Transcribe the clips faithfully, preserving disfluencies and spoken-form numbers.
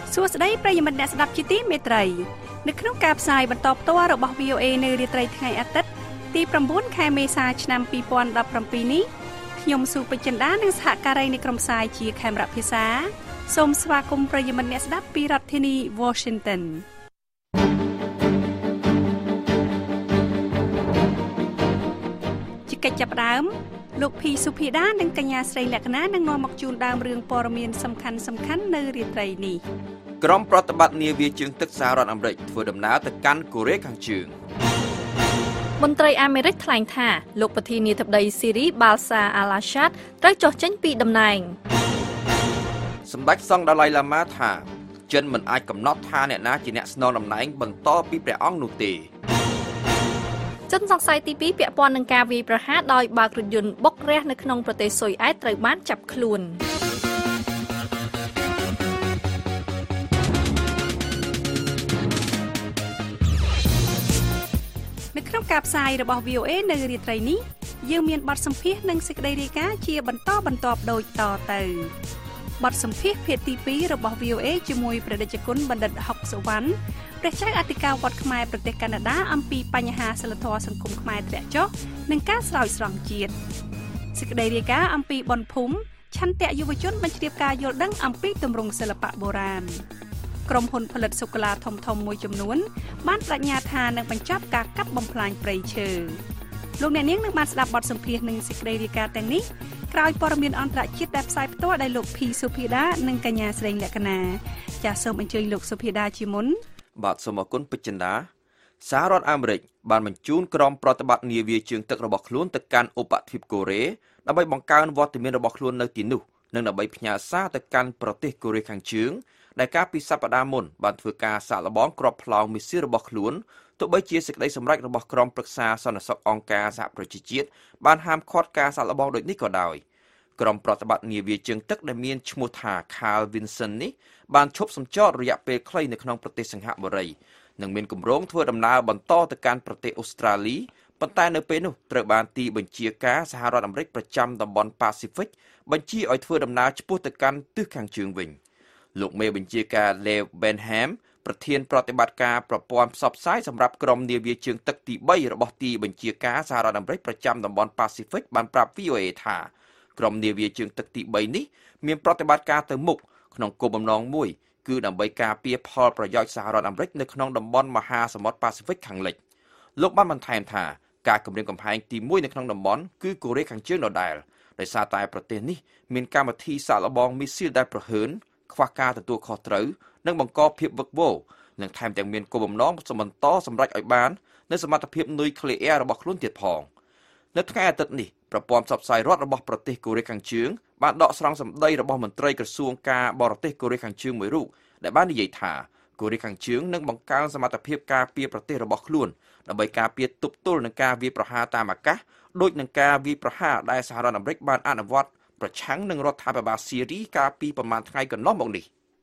សួស្តីប្រិយមិត្តអ្នកស្ដាប់ជាទីមេត្រីនៅក្នុងការផ្សាយបន្តផ្ទាល់របស់ V O A នៅរាត្រីថ្ងៃអាទិត្យទី៩ខែមេសាឆ្នាំពីរពាន់ដប់ប្រាំពីរនេះខ្ញុំស៊ូពេជ្រចិន្តានិងសហការីនៃក្រុមផ្សាយជាខេមរៈភាសាសូមស្វាគមន៍ប្រិយមិត្តអ្នកស្ដាប់ពីរដ្ឋធានី Washington ជាកិច្ចចាប់ផ្ដើមលោកភីសុភីដានិងកញ្ញាស្រីលក្ខណានឹងនាំមកជូនដើមរឿងព័ត៌មានសំខាន់សំខាន់នៅរាត្រីនេះក្រុមប្រតិបត្តិនាវាជើងទឹកសហរដ្ឋអាមេរិកធ្វើដំណើរទៅកាន់កូរ៉េខាងជើងមន្ត្រីអាមេរិកថ្លែងថាលោកប្រធានាធិបតីស៊ីរីបាល់សាអាឡាសាតត្រូវចុះចេញពីតំណែងសម្ដេចសង្ឃដាឡៃឡាម៉ាថាចិនមិនអាចកំណត់ថាអ្នកណាជាអ្នកស្នងតំណែងបន្តពីព្រះអង្គនោះទេជនសង្ស័យទីពីរពាក់ព័ន្ធនឹងការវាយប្រហារដោយបើករថយន្តបុករះនៅក្នុងប្រទេសស៊ុយអែតត្រូវបានចាប់ខ្លួននៅក្នុងការផ្សាយរបស់ V O A នៅរាត្រីនេះយើងមានបទសម្ភាសន៍និងសេចក្តីរាយការណ៍ជាបន្តបន្ទាប់ដូចតទៅបទសម្ភាសន៍ភាគទីពីររបស់ V O A ជាមួយព្រះតេជគុណបណ្ឌិតហុកសុវណ្ណព្រះចៅអធិការវត្តខ្មែរប្រទេសកាណាដាអំពីបញ្ហាសិលធម៌សង្គមខ្មែរធ្លាក់ចុះនិងការស្រោចស្រង់ជាតិសេចក្តីរាយការណ៍អំពីបុណ្យភូមិឆន្ទៈយុវជនបញ្ជ្រាបការយល់ដឹងអំពីទម្រង់សិល្បៈបុរាណក្រុមហ៊ុនផលិតសូកូឡាធំៗមួយចំនួនបានបញ្ញាថានឹងបញ្ចប់ការកាប់បំផ្លាញព្រៃឈើលោកអ្នកនាងនឹងបានស្ដាប់បទសម្ភាសន៍និងសេចក្តីរាយការណ៍ទាំងនេះក្រោយព័ត៌មានអន្តរជាតិដែលផ្សាយផ្ទាល់ដោយលោកភីសុភីដានិងកញ្ញាស្រីលក្ខណាចាសសូមអញ្ជើញលោកសុភីដាជាមុនបាទសូមអរគុណពេជ្រចិន្តាសហរដ្ឋអាមេរិកបានបញ្ជូនក្រុមប្រតិបត្តិនាវាជើងទឹករបស់ខ្លួនទៅកាន់ឧបទ្វីបកូរ៉េដើម្បីបង្កើនវត្តមានរបស់ខ្លួននៅទីនោះនិងដើម្បីផ្ញើសារទៅកាន់ប្រទេសកូរ៉េខាងជើងដែលកាលពីសប្តាហ៍មុនបានធ្វើការសាកល្បងគ្រាប់ផ្លោងមីស៊ីលរបស់ខ្លួនទោះបីជាសេចក្តីសម្រេចរបស់ក្រុមប្រឹក្សាសន្តិសុខអង្គការសហប្រជាជាតិបានហាមឃាត់ការសាកល្បងដូចនេះក៏ដោយក្រុមប្រតិបត្តិនាវាជើងទឹកដែលមានឈ្មោះថា Carl Vinson នេះបានឈប់សម្ចតរយៈពេលខ្លីនៅក្នុងប្រទេសសិង្ហបុរីនិងមានគម្រោងធ្វើដំណើរបន្តទៅកាន់ប្រទេសអូស្ត្រាលីប៉ុន្តែនៅពេលនោះត្រូវបានទីបញ្ជាការសហរដ្ឋអាមេរិកប្រចាំតំបន់ប៉ាស៊ីហ្វិកបញ្ជាឲ្យធ្វើដំណើរឆ្ពោះទៅកាន់ទិសខាងជើងវិញលោកមេបញ្ជាការ Lev Benham ប្រធានប្រតិបត្តិការប្រព័ន្ធផ្សព្វផ្សាយសម្រាប់ក្រុមនាវាជើងទឹកទីបីរបស់ទីបញ្ជាការសហរដ្ឋអាមេរិកប្រចាំតំបន់ប៉ាស៊ីហ្វិកបានប្រាប់ V O A ថាក្រុមនាវាជើងទឹកទីបីនេះមានប្រតិបត្តិការទៅមុខក្នុងគោលបំណងមួយគឺដើម្បីការពារផលប្រយោជន៍សហរដ្ឋអាមេរិកនៅក្នុងតំបន់មហាសមុទ្រប៉ាស៊ីហ្វិកខាងលិចលោកបានបន្ថែមថាការគម្រាមកំហែងទីមួយនៅក្នុងតំបន់គឺកូរ៉េខាងជើងដដែលដោយសារតែប្រទេសនេះមានកម្មវិធីសាកល្បងមីស៊ីលដែលប្រហើនខ្វះការទទួលខុសត្រូវនិងបង្កភាពវឹកវរនិងថែមទាំងមានគោលបំណងបន្តសម្រេចឲ្យបាននូវសមត្ថភាពនុយក្លេអ៊ែររបស់ខ្លួនទៀតផងនៅថ្ងៃអាទិត្យនេះប្រព័ន្ធផ្សព្វផ្សាយរដ្ឋរបស់ប្រទេសកូរ៉េខាងជើងបានដកស្រង់សម្ដីរបស់មន្ត្រីក្រសួងការបរទេសកូរ៉េខាងជើងមួយរូបដែលបាននិយាយថាកូរ៉េខាងជើងនឹងបង្កើនសមត្ថភាពការពារប្រទេសរបស់ខ្លួនដើម្បីការពារទប់ទល់នឹងការវាយប្រហារតាមអាកាសដូចនឹងការវាយប្រហារដែលសហរដ្ឋអាមេរិកបានអនុវត្តប្រឆាំងនឹងរដ្ឋាភិបាលស៊ីរីកាលពីប្រមាណថ្ងៃកន្លងមកនេះ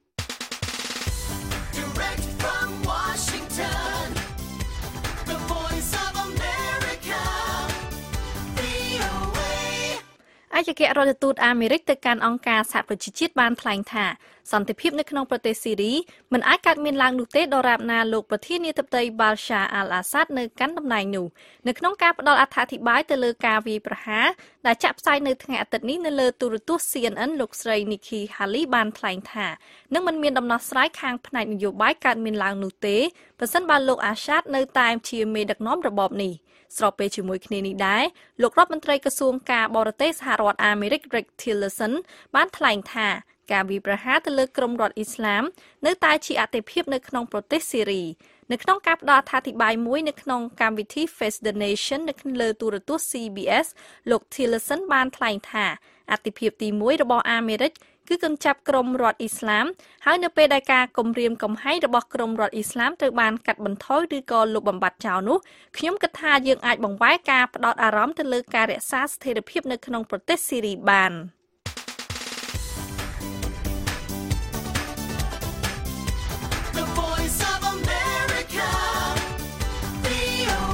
ឯកអគ្គរដ្ឋទូតអាមេរិកទៅកាន់អង្គការសហប្រជាជាតិបានថ្លែងថាសន្តិភាពនៅក្នុងប្រទេសស៊ីរីមិនអាចកើតមានឡើងនោះទេដរាបណាលោកប្រធានាធិបតីបាល់សាអាល់អាសាដនៅកាន់តំណែងនោះនៅក្នុងការផ្ដល់អត្ថាធិប្បាយទៅលើការវាយប្រហារដែលចាក់ផ្សាយនៅថ្ងៃអាទិត្យនេះនៅលើទូរទស្សន៍ C N N លោកស្រី Nikki Haley បានថ្លែងថានឹងមិនមានដំណោះស្រាយខាងផ្នែកនយោបាយកើតមានឡើងនោះទេប្រសិនបើលោកអាសាដនៅតែជាមេដឹកនាំរបបនេះស្របពេលជាមួយគ្នានេះដែរលោករដ្ឋមន្ត្រីក្រសួងការបរទេសសហរដ្ឋអាមេរិក Rex Tillerson បានថ្លែងថាការវាយប្រហារទៅលើក្រុមរដ្ឋអ៊ីស្លាមនៅតែជាអតិភិបនៅក្នុងប្រទេសស៊ីរីនៅក្នុងការផ្ដល់អត្ថាធិប្បាយមួយនៅក្នុងកម្មវិធី Face the Nation នៅលើទូរទស្សន៍ C B S លោក Tillerson បានថ្លែងថាអតិភិបទីមួយរបស់អាមេរិកគឺកញ្ចាប់ក្រុមរដ្ឋអ៊ីស្លាមហើយនៅពេលដែលការគំរាមកំហែងរបស់ក្រុមរដ្ឋអ៊ីស្លាមត្រូវបានកាត់បន្ថយឬក៏លុបបំបាត់ចោលនោះខ្ញុំគិតថាយើងអាចបង្វែរការផ្ដោតអារម្មណ៍ទៅលើការរក្សាស្ថិរភាពនៅក្នុងប្រទេសស៊ីរីបាន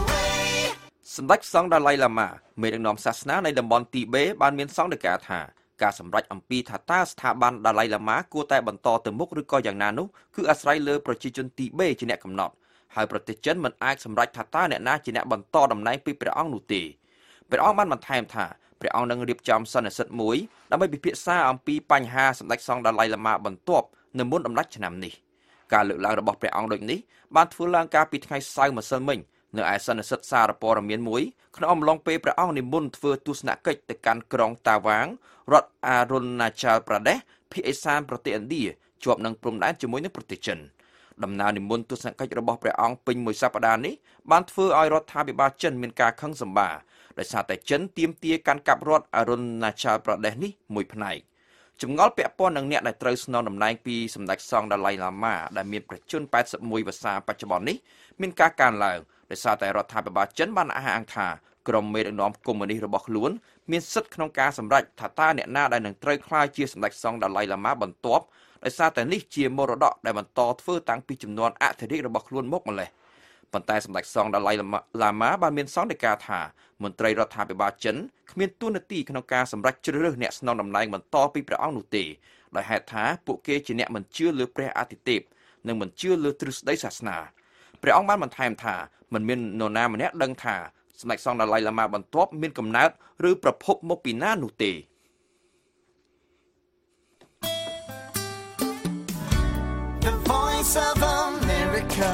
សម្ដេចសង្ឃដាឡៃឡាម៉ាមេដឹកនាំសាសនានៃតំបន់ទីបេបានមានសង្ឃដីកាថាការសម្រេចអំពីថាតើស្ថាប័នដាឡៃឡាម៉ាគួរតែបន្តទៅមុខឬក៏យ៉ាងណានោះគឺអាស្រ័យលើប្រជាជនទីបេជាអ្នកកំណត់ហើយប្រទេសចិនមិនអាចសម្រេចថាតើអ្នកណាជាអ្នកបន្តតំណែងពីព្រះអង្គនោះទេព្រះអង្គបានបន្ថែមថាព្រះអង្គនឹងរៀបចំសន្និសីទមួយដើម្បីពិភាក្សាអំពីបញ្ហាសម្ដេចសង្ឃដាឡៃឡាម៉ាបន្ទាប់នៅមុនដំណាច់ឆ្នាំនេះការលើកឡើងរបស់ព្រះអង្គដូចនេះបានធ្វើឡើងកាលពីថ្ងៃសៅរ៍ម្សិលមិញនៅឯសន្និសីទសារព័ត៌មានមួយក្នុងអំឡុងពេលព្រះអង្គនិមន្តធ្វើទស្សនកិច្ចទៅកាន់ក្រុងតាវ៉ាងរដ្ឋអារុនណាឆាល់ប្រទេសភាគឦសានប្រទេសឥណ្ឌាជាប់នឹងព្រំដែនជាមួយនឹងប្រទេសចិនដំណើរនិមន្តទស្សនកិច្ចរបស់ព្រះអង្គពេញមួយសប្តាហ៍នេះបានធ្វើឲ្យរដ្ឋាភិបាលចិនមានការខឹងសម្បារដោយសារតែចិនទាមទារកាន់កាប់រដ្ឋអារុនណាឆាល់ប្រទេសនេះមួយផ្នែកចម្ងល់ពាក់ព័ន្ធនឹងអ្នកដែលត្រូវស្នងតំណែងពីសម្ដេចសង្ឃដាឡៃឡាម៉ាដែលមានប្រជជនแปดสิบเอ็ดវស្សាបច្ចុប្បន្ននេះមានការកើនឡើងដោយសារតែរដ្ឋាភិបាលចិនបានអះអាងថាក្រុមមេដឹកនាំកុម្មុយនីសរបស់ខ្លួនមានសិទ្ធិក្នុងការសម្រេចថាតើអ្នកណាដែលនឹងត្រូវក្លាយជាសម្ដេចសង្ឃដាឡៃឡាម៉ាបន្ទាប់ដោយសារតែនេះជាមរតកដែលបន្តធ្វើតាំងពីចំនួនអធិរាជរបស់ខ្លួនមកម្លេះប៉ុន្តែសម្ដេចសង្ឃដាឡៃឡាម៉ាបានមានសន្និដ្ឋានថាមន្ត្រីរដ្ឋាភិបាលចិនគ្មានទួនាទីក្នុងការសម្រេចជ្រើសរើសអ្នកស្នងតំណែងបន្តពីព្រះអង្គនោះទេដោយហេតុថាពួកគេជាអ្នកមិនជឿលើព្រះអាទិទេពនិងមិនជឿលើទ្រឹស្ដីសាសនាព្រះអង្គបានបន្ថែមថាមិនមាននរណាម្នាក់ដឹងថាសម្ដេចសង្ឃដាឡៃឡាម៉ាបន្ទាប់មានកំណើតឬប្រភពមកពីណានោះទេ The Voice of America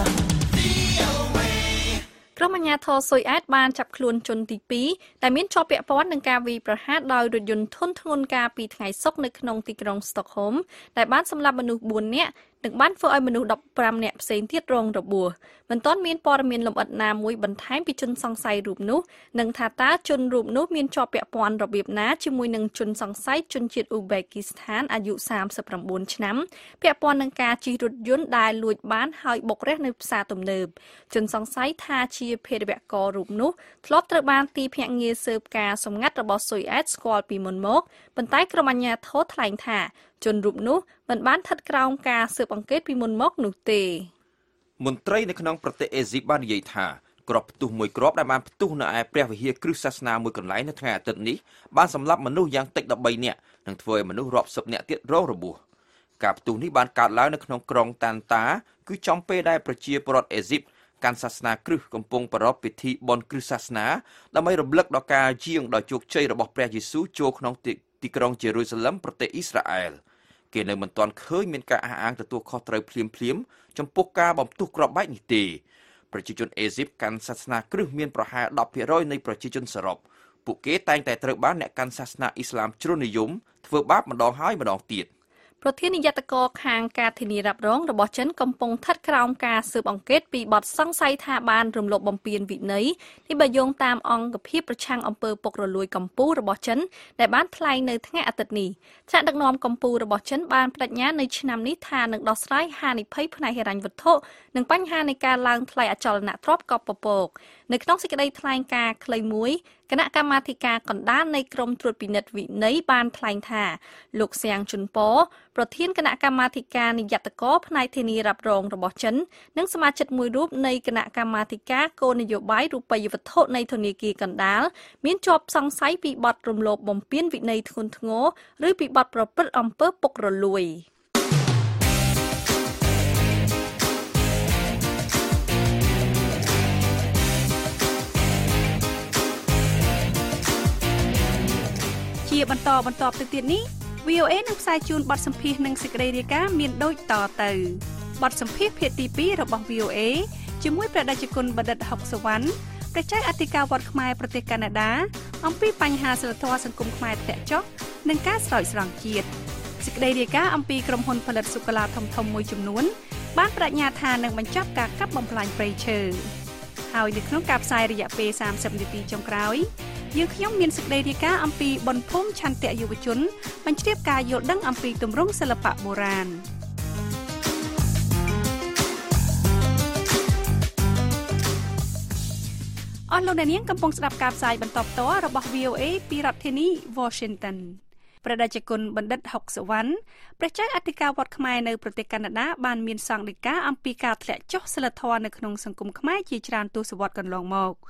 ក្រុមអាជ្ញាធរស៊ុយអែតបានចាប់ខ្លួនជនទីពីរដែលមានជាប់ពាក់ព័ន្ធនឹងការវាយប្រហារដោយរថយន្តធុនធ្ងន់កាលពីថ្ងៃសុក្រនៅក្នុងទីក្រុងស្តុកហូមដែលបានសម្លាប់មនុស្សបួននាក់និងបានធ្វើឲ្យមនុស្សដប់ប្រាំនាក់ផ្សេងទៀតរងរបួសមិនទាន់មានព័ត៌មានលម្អិតណាមួយបន្ថែមពីជនសង្ស័យរូបនោះនិងថាតើជនរូបនោះមានជាប់ពាក់ព័ន្ធរបៀបណាជាមួយនឹងជនសង្ស័យជនជាតិអ៊ូបេគីស្ថានអាយុសាមសិបប្រាំបួនឆ្នាំពាក់ព័ន្ធនឹងការជិះរថយន្តដែលលួចបានហើយបុករះនៅផ្សារទំនើបជនសង្ស័យថាជាភេរវកររូបនោះធ្លាប់ត្រូវបានទីភ្នាក់ងារស៊ើបការសម្ងាត់របស់ស៊ុយអែតស្គាល់ពីមុនមកប៉ុន្តែក្រុមអាជ្ញាធរថ្លែងថាជនរូបនោះមិនបានស្ថិតក្រោមការស៊ើបអង្កេតពីមុនមកនោះទេមន្ត្រីនៅក្នុងប្រទេសអេស៊ីបបាននិយាយថាគ្រាប់ផ្ទុះមួយគ្រាប់ដែលបានផ្ទុះនៅឯព្រះវិហារគ្រឹះសាសនាមួយកន្លែងនៅថ្ងៃអាទិត្យនេះបានសម្លាប់មនុស្សយ៉ាងតិចដប់បីនាក់និងធ្វើឲ្យមនុស្សរាប់សិបនាក់ទៀតរងរបួសការផ្ទុះនេះបានកើតឡើងនៅក្នុងក្រុងតាន់តាគឺចំពេលដែលប្រជាពលរដ្ឋអេស៊ីបកាន់សាសនាគ្រឹះកំពុងប្រារព្ធពិធីបុណ្យគ្រឹះសាសនាដើម្បីរំលឹកដល់ការយាងដ៏ជោគជ័យរបស់ព្រះយេស៊ូវចូលក្នុងទីក្រុងយេរូសាឡឹមប្រទេសអ៊ីស្រាអែលគេនៅមិនទាន់ឃើញមានការអះអាងទទួលខុសត្រូវភ្លាមភ្លាមចំពោះការបំផ្ទុះគ្រាប់បែកនេះទេប្រជាជនអេស៊ីបកាន់សាសនាគ្រឹះមានប្រហែលដប់ភាគរយនៃប្រជាជនសរុបពួកគេតែងតែត្រូវបានអ្នកកាន់សាសនាអ៊ីស្លាមជ្រុលនិយមធ្វើបាបម្ដងហើយម្ដងទៀតប្រធាននាយកខាងការធានារ៉ាប់រងរបស់ចិនកំពុងស្ថិតក្រោមការស៊ើបអង្កេតពីបទសង្ស័យថាបានរំលោភបំពានវិន័យនេះបើយោងតាមអង្គភាពប្រឆាំងអំពើពុករលួយកម្ពុជារបស់ចិនដែលបានថ្លែងនៅថ្ងៃអាទិត្យនេះថ្នាក់ដឹកនាំកម្ពុជារបស់ចិនបានបដិញ្ញានៅឆ្នាំនេះថានឹងដោះស្រាយហានិភ័យផ្នែកហិរញ្ញវត្ថុនិងបញ្ហានៃការឡើងថ្លៃអចលនទ្រព្យកប់ពពកនៅក្នុងសេចក្តីថ្លែងការណ៍ខ្លីមួយគណៈកម្មាធិការកណ្ដាលនៃក្រមត្រួតពិនិត្យវិន័យបានថ្លែងថាលោកសៀងជុនប៉ប្រធានគណៈកម្មាធិការនាយកតកផ្នែកធានារ៉ាប់រងរបស់ចិននិងសមាជិកមួយរូបនៃគណៈកម្មាធិការគោលនយោបាយរូបិយវត្ថុនៃធនាគារកណ្ដាលមានជាប់សង្ស័យពីបទរំលោភបំពានវិន័យធ្ងន់ធ្ងរឬពីបទប្រព្រឹត្តអំពើពុករលួយជាបន្តបន្តទៅទៀតនេះ វី អូ เอ នឹងផ្សាយជូនបទសម្ភាសន៍និងសេចក្តីរាយការណ៍មានដូចតទៅបទសម្ភាសន៍ភាគទីពីររបស់ វី អូ เอ ជាមួយព្រះតេជគុណបណ្ឌិតហុកសវណ្ណព្រះចៅអធិការវត្តខ្មែរប្រទេសកាណាដាអំពីបញ្ហាសិលធម៌សង្គមខ្មែរធ្លាក់ចុះនិងការស្រោចស្រង់ជាតិសេចក្តីរាយការណ៍អំពីក្រុមហ៊ុនផលិតសូកូឡាធំធំមួយចំនួនបានបញ្ញាថានឹងបញ្ចប់ការកាប់បំផ្លាញព្រៃឈើហើយនៅក្នុងការផ្សាយរយៈពេលសាមសិបនាទីចុងក្រោយយើងខ្ញុំមានសេចក្តីរាយការណ៍អំពីបុណ្យភូមិឆន្ទៈយុវជនបញ្ជ្រាបការយល់ដឹងអំពីទម្រង់សិល្បៈបុរាណអស់លោកអ្នកនាងកំពុងស្ដាប់ការផ្សាយបន្តផ្ទាល់របស់ វី អូ เอ ពីរដ្ឋធានី Washington ព្រះតេជគុណបណ្ឌិតហុកសវណ្ណព្រះចៅអធិការវត្តខ្មែរនៅប្រទេសកាណាដាបានមានសង្ឃដីកាអំពីការធ្លាក់ចុះសិលធម៌នៅក្នុងសង្គមខ្មែរជាច្រើនទសវត្សរ៍កន្លងមក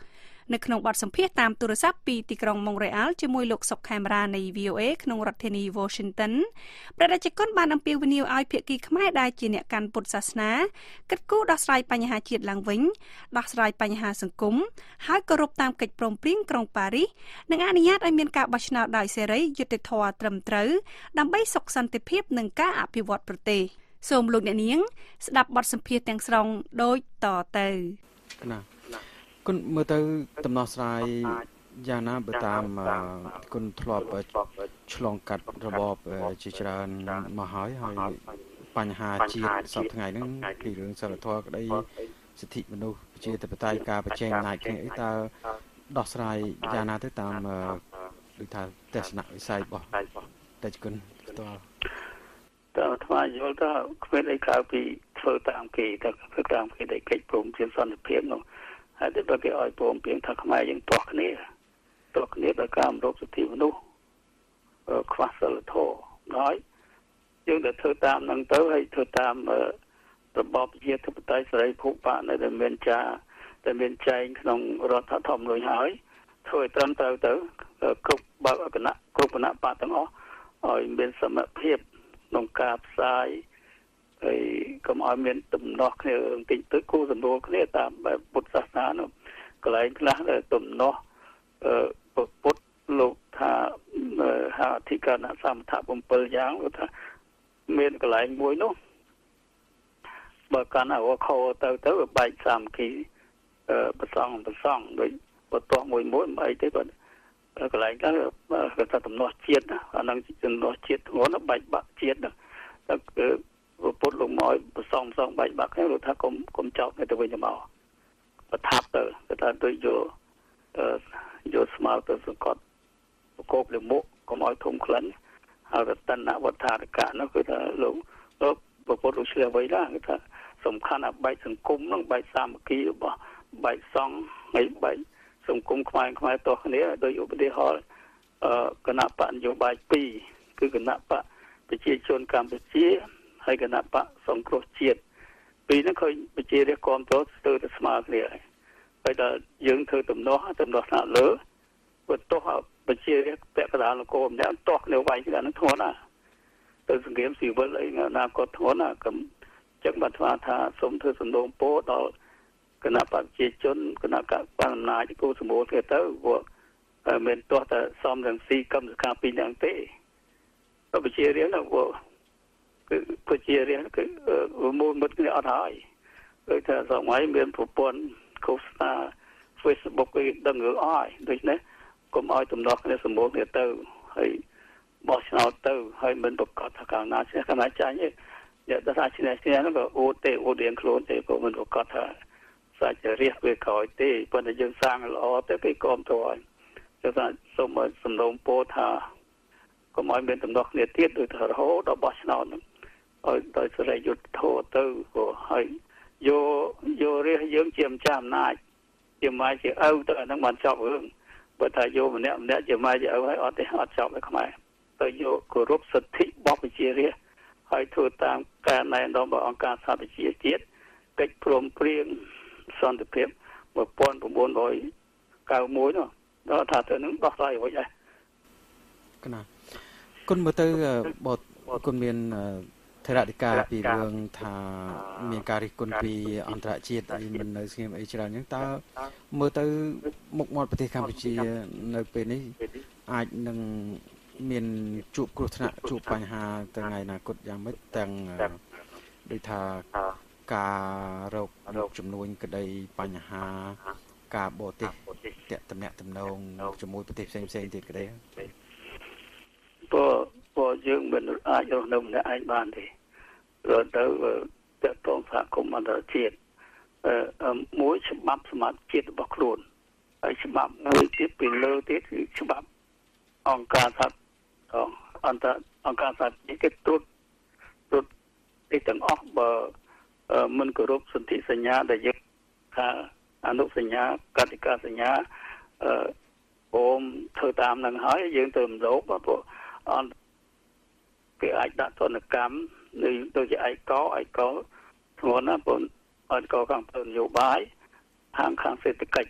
នៅក្នុងបទសម្ភាសន៍តាមទូរស័ព្ទពីទីក្រុង Montreal ជាមួយលោកសុកខេមរានៃ V O A ក្នុងរដ្ឋធានី Washington ព្រះរាជគុណបានអំពាវនាវឲ្យភាគីខ្មែរដែលជាអ្នកកាន់ពុទ្ធសាសនាគិតគូរដោះស្រាយបញ្ហាជាតិឡើងវិញដោះស្រាយបញ្ហាសង្គមហើយគោរពតាមកិច្ចព្រមព្រៀងក្រុងប៉ារីសនិងអនុញ្ញាតឲ្យមានការបោះឆ្នោតដោយសេរីយុត្តិធម៌ត្រឹមត្រូវដើម្បីសុខសន្តិភាពនិងការអភិវឌ្ឍប្រទេសសូមលោកអ្នកនាងស្ដាប់បទសម្ភាសន៍ទាំងស្រុងដូចតទៅណាគុណមើលទៅដំណោះស្រាយយ៉ាងណាបើតាមគុណធ្លាប់ឆ្លងកាត់របបជាច្រើនមកហើយហើយបញ្ហាជាតិសពថ្ងៃហ្នឹងពីរឿងសិលធម៌ក្តីសិទ្ធិមនុស្សប្រជាធិបតេយ្យការប្រជែងអំណាចគ្នាអីតើដោះស្រាយយ៉ាងណាទៅតាមដូចថាទស្សនវិស័យរបស់តែគុណផ្ទាល់តើថ្មយល់ថាគ្មានអីក្រៅពីធ្វើតាមគេតែធ្វើតាមគេដែលកិច្ចព្រមព្រៀងសន្តិភាពនោះហើយតែបើគេឲ្យព្រមព្រៀងថាខ្មែរយើងទាស់គ្នាទាស់គ្នាដោយការគោរពសិទ្ធិមនុស្សខ្វះសិលធម៌ហើយយើងទៅធ្វើតាមនឹងទៅហើយធ្វើតាមរបបជាធិបតេយ្យសេរីភូប៉ានៅដែលមានចាដែលមានចែងក្នុងរដ្ឋធម្មនុញ្ញហើយធ្វើឲ្យត្រឹមត្រូវទៅគ្រប់បើកគណៈគ្រប់គណៈបកទាំងអស់ឲ្យមានសមត្ថភាពក្នុងការផ្សាយហើយកុំឲ្យមានទំនាស់គ្នាបន្តិចទៅគូសំដៅគ្នាតាមបែបពុទ្ធសាសនានោះកន្លែងខ្លះទំនាស់អឺពុទ្ធលោកថាហៅអធិការណៈសមថៈ7យ៉ាងគាត់ថាមានកន្លែងមួយនោះបើកាន់ឲ្យខោទៅទៅបែកសាមគ្គីអឺប្រសងប្រសងដូចបន្ទាស់មួយមួយមិនអីទេគាត់កន្លែងខ្លះគាត់ថាទំនាស់ជាតិអានឹងទំនាស់ជាតិធ្ងន់បែកបាក់ជាតិតែពុទ្ធលោកមកប្រសងប្រសងបែកបាក់គ្នាគាត់ថាកុំកុំចោតទៅវិញទៅមកប្រថាប់ទៅគាត់ថាដូចយកអឺយកស្មៅទៅសង្កត់ប្រកបលមុខកុំឲ្យធំក្លិនហើយរតនវត្ថារកៈនោះគឺថាលោកលោកពុទ្ធលោកឆ្លៀវໄວណាគឺថាសំខាន់អាបែកសង្គមនឹងបែកសាមគ្គីរបស់បែកសង្ឃហើយបែកសង្គមខ្មែរខ្មែរតោះគ្នាដោយឧបទាហរណ៍អឺគណៈបកនយោបាយពីរគឺគណៈបកប្រជាជនកម្ពុជាហើយគណៈបកសង្គ្រោះជាតិពីរហ្នឹងឃើញប្រជារាស្ត្រគ្រប់គ្រងស្ទើរតែស្មើគ្នាហើយហើយដល់យើងធ្វើទំនាស់ទំនាស់ថ្នាក់លើបន្ទោះប្រជារាស្ត្រពាក់កណ្ដាលនគរម្នាក់តោះគ្នាវាយគ្នានឹងធ្ងន់ណាទៅសង្គ្រាមស៊ីវិលអីណាគាត់ធ្ងន់ណាកំចឹងបានថាថាសូមធ្វើសំណូមពរដល់គណៈបព្វជិជនគណៈកណ្ដាលអំណាចគូសម្បូរគ្នាទៅពួកមានទោះតែសំរងស៊ីកម្មសខាពីរនាក់ទេទៅប្រជារាស្ត្រនោះគឺប្រជារាស្ត្រគឺមូលមិត្តគ្នាអត់ហើយដូចថាសម័យមានប្រព័ន្ធឃោសនា Facebook គេដឹងរឿងអស់ដូច្នេះកុំឲ្យទំនាស់គ្នាសម្បូរគ្នាទៅហើយបោះឆ្នោតទៅហើយមិនប្រកាសថាកាលណាឈ្នះកាលណាចាញ់ទេយកទៅថាឈ្នះឈ្នះហ្នឹងក៏អូទេអូរៀងខ្លួនទេព្រោះមិនប្រកាសថាសាច់រាសវាក្រោយទេប៉ុន្តែយើងសាងល្អទៅគេគ្រប់គ្រងហើយគឺថាសូមសំណូមពរថាកុំឲ្យមានទំនាស់គ្នាទៀតដូចថារហូតដល់បោះឆ្នោតហ្នឹងឲ្យដោយសេរីយុត្តិធម៌ទៅហើយយកយករះយើងជាម្ចាស់អំណាចជាម៉ែជាឪទៅអាហ្នឹងបានចប់រឿងបើថាយកម្នាក់ម្នាក់ជាម៉ែជាឪហើយអត់ទេអត់ចប់ទេខ្មែរទៅយកគោរពសិទ្ធិរបស់ប្រជារាស្ត្រហើយធ្វើតាមការណែនាំរបស់អង្គការសហប្រជាជាតិកិច្ចព្រមព្រៀងសន្តិភាពmột nghìn chín trăm九mươi mốtនោះដល់ថាទៅនឹងដោះស្រាយរួចហើយគណាគុណមើលទៅបទគុណមានថេរដីកាពីរឿងថាមានការរិះគន់ពីអន្តរជាតិអីមិននៅស្ងៀមអីច្រើនអញ្ចឹងតើមើលទៅមុខមាត់ប្រទេសកម្ពុជានៅពេលនេះអាចនឹងមានជួបគ្រោះថ្នាក់ជួបបញ្ហាទៅថ្ងៃអនាគតយ៉ាងម៉េចទាំងដូចថាការរកចំនួនក្តីបញ្ហាការបរទេសតាក់តំណាក់តំណងជាមួយប្រទេសផ្សេងផ្សេងទៀតក្តីព្រោះព្រោះយើងមិនអាចរស់នៅម្នាក់ឯងបានទេរត់ទៅតាក់ទងសហគមន៍អន្តរជាតិអឺមួយច្បាប់សមាជជាតិរបស់ខ្លួនហើយច្បាប់មួយទៀតពីលើទៀតគឺច្បាប់អង្គការសហអន្តរអង្គការសហជីវគេត្រួតត្រួតទីទាំងអស់បើមិនគោរពសន្ធិសញ្ញាដែលយើងថាអនុសញ្ញាកតិកាសញ្ញាអឺអូមធ្វើតាមនឹងហើយយើងទៅរំលោភព្រោះអន្តគេអាចដាក់ទណ្ឌកម្មនៅដូចជាឯកោឯកោធ្ងន់ណាព្រោះឯកោខាងនយោបាយខាងខាងសេដ្ឋកិច្ច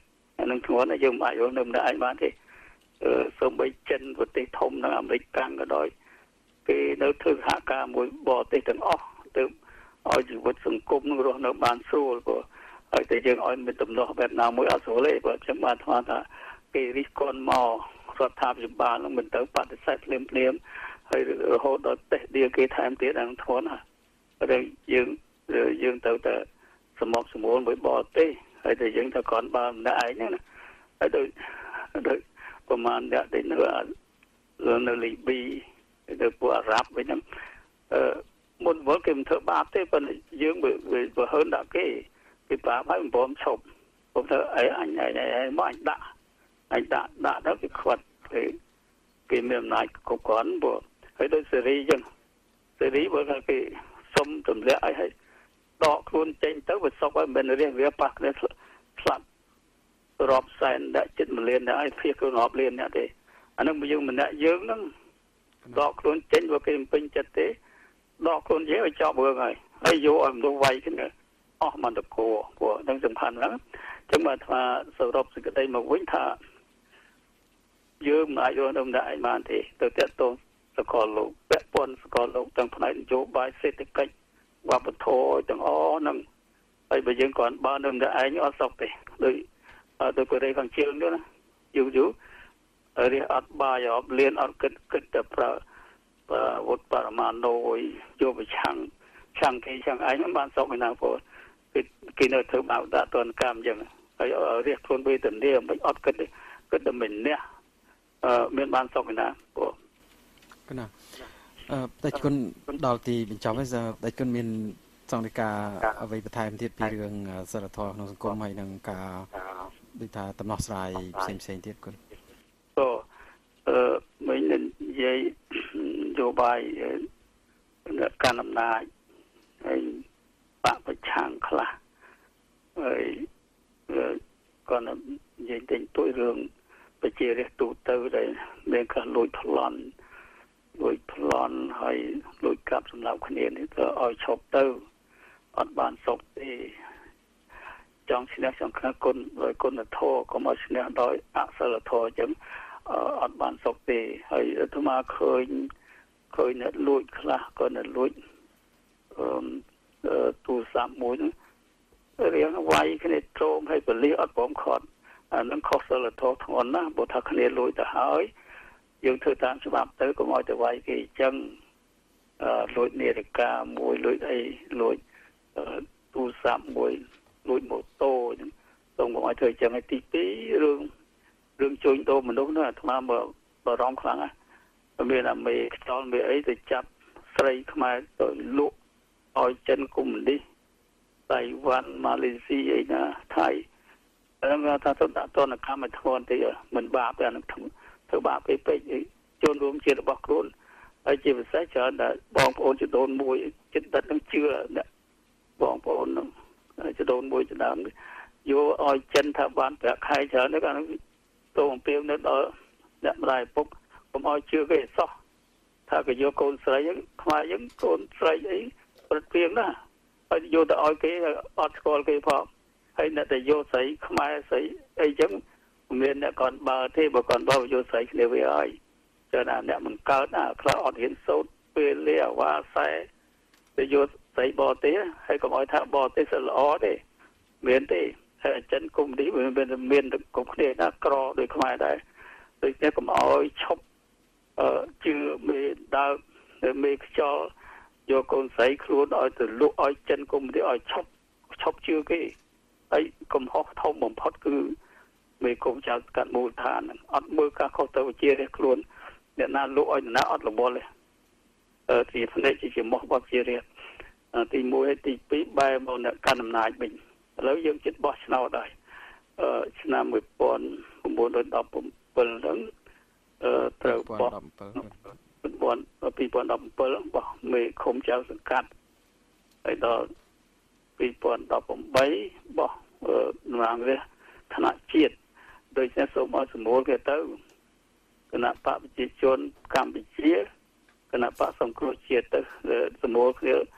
នឹងធ្ងន់យើងអាចយកនៅម្នាក់ឯងបានទេសូម្បីចិនប្រទេសធំនៅអាមេរិកកាំងក៏ដោយគេនៅធ្វើសហការមួយបរទេសទាំងអស់ទៅឲ្យជីវិតសង្គមនឹងរស់នៅបានស្រួលព្រោះហើយតែយើងឲ្យមានទំនាស់បែបណាមួយអត់ស្រួលទេព្រោះខ្ញុំបានថ្មថាគេរិះគន់មករដ្ឋាភិបាលនឹងមិនទៅបដិសេធភ្លាមភ្លាមហើយរហូតដល់តេស្តឌីគេថែមទៀតអានឹងធ្ងន់ណាហើយយើងយើងទៅតែសមប់សមូលមួយបរទេសហើយតែយើងទៅគាត់បានម្នាក់ឯងហ្នឹងណាហើយដូចដូចប្រហែលអ្នកដែលនៅនៅលីប៊ីទៅពួកអារ៉ាប់វិញហ្នឹងអឺមុនវល់គេមិនធ្វើបាបទេប៉ុន្តែយើងបើហឺនដាក់គេគេបាបហើយមិនព្រមឈប់ผมទៅអីអញអីមកអញដាក់អញដាក់ដាក់ទៅគេខ្វាត់គេគេមានអំណាចគ្រប់គ្រាន់ព្រោះហើយដូចសេរីអញ្ចឹងសេរីបើថាគេសុំទម្លាក់អីហើយដកខ្លួនចេញទៅវាសុកហើយមិនរៀងវាប៉ះគ្នាស្លាប់រាប់សែនដាក់ចិត្តមួយលានដែរឲ្យភៀសខ្លួនរាប់លានអ្នកទេអានឹងយើងម្នាក់យើងហ្នឹងដកខ្លួនចេញបើគេមិនពេញចិត្តទេដកខ្លួនយើងឲ្យចប់រឿងហើយហើយយកឲ្យមនុស្សវាយគ្នាអស់មន្តគោព្រោះនឹងសំខាន់ហ្នឹងចឹងបាទថាសរុបសេចក្តីមកវិញថាយើងមិនអាចរស់នៅម្នាក់ឯងបានទេទៅតាក់ទងសកលលោកពាក់ព័ន្ធសកលលោកទាំងផ្នែកនយោបាយសេដ្ឋកិច្ចវប្បធម៌ទាំងអស់ហ្នឹងហើយបើយើងគ្រាន់បើនៅម្នាក់ឯងអត់សុខទេដូចដូចកូរ៉េខាងជើងនោះណាយូរយូររៀបអត់បាយអត់លៀនអត់គិតគិតតែប្រើវុធបរមាណូយកប្រឆាំងឆាំងគេឆាំងឯងបានសុខឯណាព្រោះគេគេនៅធ្វើបោកដាក់តនកម្មអញ្ចឹងហើយរៀបខ្លួនវេទនាមិនអត់គិតគិតតែមិននេះអឺមានបានសុខឯណាព្រោះកណាអឺតែគុណដល់ទីបញ្ចប់ហើយតែគុណមានសង្កេតការអ្វីបន្ថែមទៀតពីរឿងសិលធម៌ក្នុងសង្គមហើយនឹងការដូចថាដំណោះស្រាយផ្សេងផ្សេងទៀតគុណក៏អឺមិននិយាយយោបាយកាន់អំណាចហើយបកប្រឆាំងខ្លះហើយគាត់និយាយតែទួយរឿងប្រជារាស្ត្រទូទៅដែលមានការលួចប្លន់លួចប្លន់ហើយលួចកាប់សម្រាប់គ្នានេះទៅឲ្យឈប់ទៅអត់បានសុខទេចង់ឈ្នះចង់ខ្លះគុណដោយគុណធម៌កុំឲ្យឈ្នះដោយអសិលធម៌អញ្ចឹងអត់បានសុខទេហើយអាត្មាឃើញឃើញអ្នកលួចខ្លះក៏អ្នកលួចអឺទូរស័ព្ទមួយរៀងវាយគ្នាត្រោមឲ្យបលិសអត់ព្រមខត់អានឹងខុសសិលធម៌ធ្ងន់ណាស់បើថាគ្នាលួចទៅហើយយើងធ្វើតាមច្បាប់ទៅកុំឲ្យទៅវាយគេអញ្ចឹងអឺលួចនាฬิកាមួយលួចអីលួចទូរស័ព្ទមួយលួចម៉ូតូអញ្ចឹងសូមកុំឲ្យធ្វើអញ្ចឹងឲ្យទីពីររឿងរឿងជួញដូរមនុស្សនោះអាត្មាមើលបារម្ភខ្លាំងណាស់មានអាមេខ្យល់មានអីទៅចាប់ស្រីខ្មែរទៅលក់ឲ្យចិនកុម្មុយនីសតៃវ៉ាន់ម៉ាឡេស៊ីអីណាថៃហ្នឹងថាទៅដាក់ទណ្ឌកម្មឲ្យធ្ងន់តិចមិនបាបទេអានឹងធ្វើបាបពេកពេកជនរួមជាតិរបស់ខ្លួនហើយជាពិសេសច្រើនតែបងប្អូនចដូនមួយចិត្តដិតនឹងជឿបងប្អូននឹងចដូនមួយចដើមយកឲ្យចិនថាបានប្រាក់ខែច្រើនហ្នឹងអានឹងទៅអំពាវនាវដល់អ្នកម្ដាយពុកកុំឲ្យជឿគេសោះថាគេយកកូនស្រីហ្នឹងខ្មែរយើងកូនស្រីអីប្រឹកព្រៀងណាហើយយកទៅឲ្យគេអត់ស្គាល់គេផងហើយអ្នកដែលយកស្រីខ្មែរស្រីអីចឹងមានអ្នកគាត់បើទេបើគាត់បើយកស្រីគ្នាវាហើយចឹងណាអ្នកមិនកើតណាខ្លះអត់ហ៊ានសូត្រពេលលាអាវ៉ាសែទៅយកស្រីបរទេសហើយកុំឲ្យថាបរទេសសិនល្អទេមានទេហើយចិនកុំនេះមានមានគ្រប់គ្នាណាក្រដូចខ្មែរដែរដូចនេះកុំឲ្យឈប់អឺជឿមេដើមមេខ្យល់យកកូនស្រីខ្លួនឲ្យទៅលក់ឲ្យចិនកុំនេះឲ្យឈប់ឈប់ជឿគេហើយកំហុសធំបំផុតគឺមេគុំចៅកាត់មូលដ្ឋានហ្នឹងអត់មើលការខុសទៅវិជារាជខ្លួនអ្នកណាលក់ឲ្យអ្នកណាអត់រវល់ទេអឺទីផ្នែកជាមោះបបជារាជទីមួយហើយទីពីរបែរមកអ្នកកាន់អំណាចវិញឥឡូវយើងចិត្តបោះឆ្នោតហើយអឺឆ្នាំmột nghìn chín trăm mười bảyហ្នឹងអឺត្រូវបោះពីរពាន់ដប់ប្រាំបោះមេឃុំចៅសង្កាត់ហើយដល់ពីរពាន់ដប់ប្រាំបោះអឺនាងវាថ្នាក់ជាតិដូច្នេះសូមឲ្យសម្រួលគេទៅគណៈបកប្រជាជនកម្ពុជាគណៈបកសង្គ្រោះជាតិទៅសម្រួលគ្នា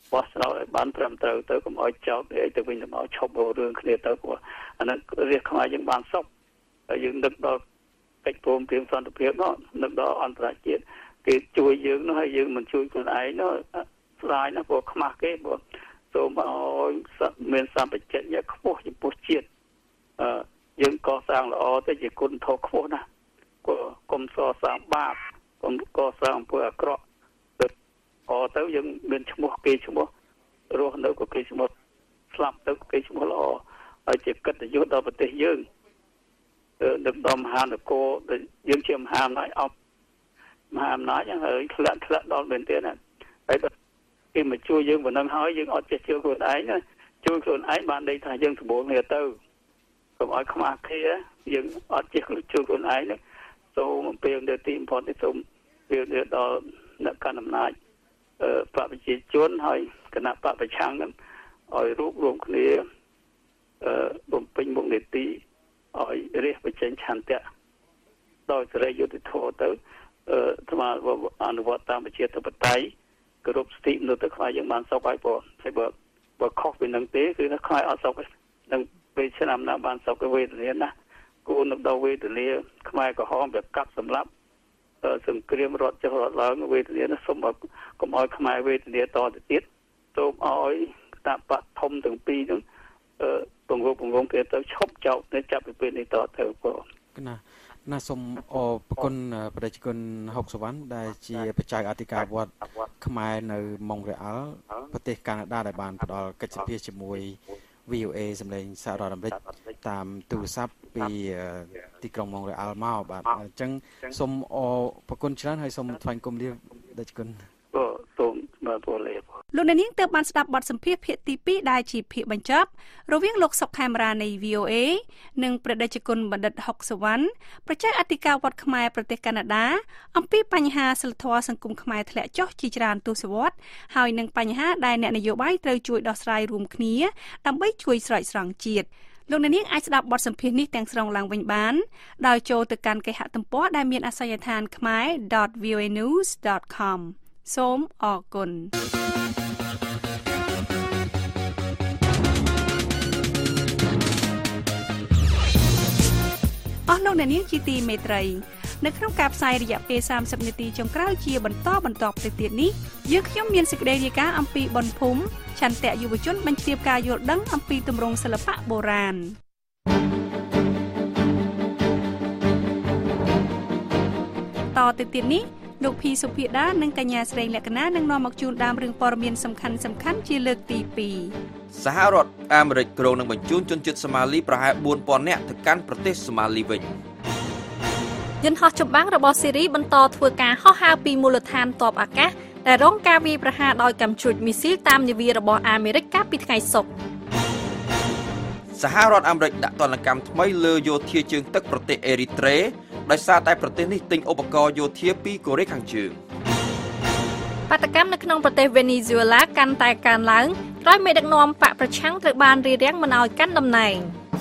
បោះឆ្នោតឲ្យបានត្រឹមត្រូវទៅកុំឲ្យចោទអីទៅវិញទៅមកឈប់រឿងគ្នាទៅព្រោះអាហ្នឹងរាជខ្មែរយើងបានសុខហើយយើងនឹកដល់កិច្ចព្រមព្រៀងសន្តិភាពនោះនឹកដល់អន្តរជាតិគេជួយយើងនោះហើយយើងមិនជួយខ្លួនឯងនោះស្ដាយណាស់ព្រោះខ្មាស់គេព្រោះសូមឲ្យមានសម្បជញ្ញៈខ្ពស់ចំពោះជាតិអឺយើងកសាងល្អទៅជាគុណធម៌ខ្ពស់ណាស់កុំសរសាងបាបកុំកសាងអំពើអាក្រក់ទៅអទៅយើងមានឈ្មោះគេឈ្មោះរស់នៅក៏គេឈ្មោះស្លាប់ទៅគេឈ្មោះល្អហើយជាកិត្តិយសដល់ប្រទេសយើងដឹកនាំមហានគរយើងជាមហាអំណាចអប់មហាអំណាចហើយធ្លាក់ធ្លាក់ដល់មែនទេណាហើយគេមកជួយយើងប៉ុណ្ណឹងហើយយើងអត់ចេះជួយខ្លួនឯងណាជួយខ្លួនឯងបានន័យថាយើងសម្បូរគ្នាទៅកុំឲ្យខ្មាស់គ្នាយើងអត់ចេះជួយខ្លួនឯងណាសូមអំពាវនាវទីបំផុតនេះសូមវាដល់អ្នកកាន់អំណាចអឺបព្វជិជនហើយគណៈបព្វប្រឆាំងនឹងឲ្យរួបរวมគ្នាអឺបំពេញមុខនីតិឲ្យរះបញ្ចេញឆន្ទៈដោយសេរីយុត្តិធម៌ទៅអឺស្មារតីអនុវត្តតាមប្រជាធិបតេយ្យគោរពសិទ្ធិមនុស្សទៅខ្លាយយើងបានសុខហើយបងហើយបើបើខុសពីនឹងទេគឺថាខ្លាយអត់សុខនឹងពេលឆ្នាំណាបានសុខវេទនាណាគូនឹងដល់វេទនាខ្មែរក្រហមវាកាប់សម្លាប់សង្គ្រាមរត់ចុះរត់ឡើងវេទនានោះសូមឲ្យកុំឲ្យខ្មែរវេទនាតទៅទៀតសូមឲ្យតាបៈធំទាំងពីរហ្នឹងអឺពង្រងពង្រងគេទៅឈប់ចោលទៅចាប់ពីពេលនេះតទៅបងណាណាសូមអរគុណប្រជាជនហុកសវណ្ណដែលជាបច្ច័យអធិការវត្តខ្មែរនៅម៉ុងរ៉េអាល់ប្រទេសកាណាដាដែលបានផ្ដល់កិច្ចសម្ភាសជាមួយ វី អូ เอ សម្លេងសហរដ្ឋអាមេរិកតាមទូរស័ព្ទពីទីក្រុងម៉ុងរ៉េអាល់មកបាទអញ្ចឹងសូមអរគុណច្រើនហើយសូមថ្លែងគុំលាដល់គុណបាទសូមបាទពលលេលោកអ្នកនាងទើបបានស្ដាប់បទសម្ភាសន៍ភាគទីពីរដែលជាភាគបញ្ចប់រវាងលោកសុកខេមរានៃ វី អូ เอ និងព្រះតេជគុណបណ្ឌិតហុកសវណ្ណប្រជាអធិការវត្តខ្មែរប្រទេសកាណាដាអំពីបញ្ហាសិលធម៌សង្គមខ្មែរធ្លាក់ចុះជាច្រើនទសវត្សរ៍ហើយនិងបញ្ហាដែលអ្នកនយោបាយត្រូវជួយដោះស្រាយរួមគ្នាដើម្បីជួយស្រោចស្រង់ជាតិលោកអ្នកនាងអាចស្ដាប់បទសម្ភាសន៍នេះទាំងស្រុងឡើងវិញបានដោយចូលទៅកាន់គេហទំព័រដែលមានអាសយដ្ឋាន khmer dot v o a news dot com សូមអរគុណអស់លោកអ្នកនាងជាទីមេត្រីនៅក្នុងការផ្សាយរយៈពេលសាមសិបនាទីចុងក្រោយជាបន្តបន្តទៅទៀតនេះយើងខ្ញុំមានសេចក្តីរាយការណ៍អំពីបុណ្យភូមិឆន្ទៈយុវជនបញ្ជ្រាបការយល់ដឹងអំពីទម្រង់សិល្បៈបុរាណតទៅទៀតនេះលោកភីសុភាដានិងកញ្ញាស្រីលក្ខណានឹងនាំមកជូនដើមរឿងព័ត៌មានសំខាន់សំខាន់ជាលើកទីពីរសហរដ្ឋអាមេរិកគ្រោងនឹងបញ្ជូនជនជាតិសូម៉ាលីប្រហែលបួនពាន់នាក់ទៅកាន់ប្រទេសសូម៉ាលីវិញយន្តហោះចម្បាំងរបស់ស៊េរីបន្តធ្វើការហោះហើរពីមូលដ្ឋានទ័ពអាកាសដែលរងការវាយប្រហារដោយកាំជ្រួចមីស៊ីលតាមនាវារបស់អាមេរិកកាលពីថ្ងៃសុក្រសហរដ្ឋអាមេរិកដាក់ទណ្ឌកម្មថ្មីលើយោធាជើងទឹកប្រទេសអេរីត្រេដោយសារតែប្រទេសនេះទិញឧបករណ៍យោធាពីកូរ៉េខាងជើងបាតកម្មនៅក្នុងប្រទេសវេណេស៊ុយអេឡាកាន់តែកើនឡើងក្រោយមេដឹកនាំបកប្រឆាំងត្រូវបានរារាំងមិនឲ្យកាន់តំណែង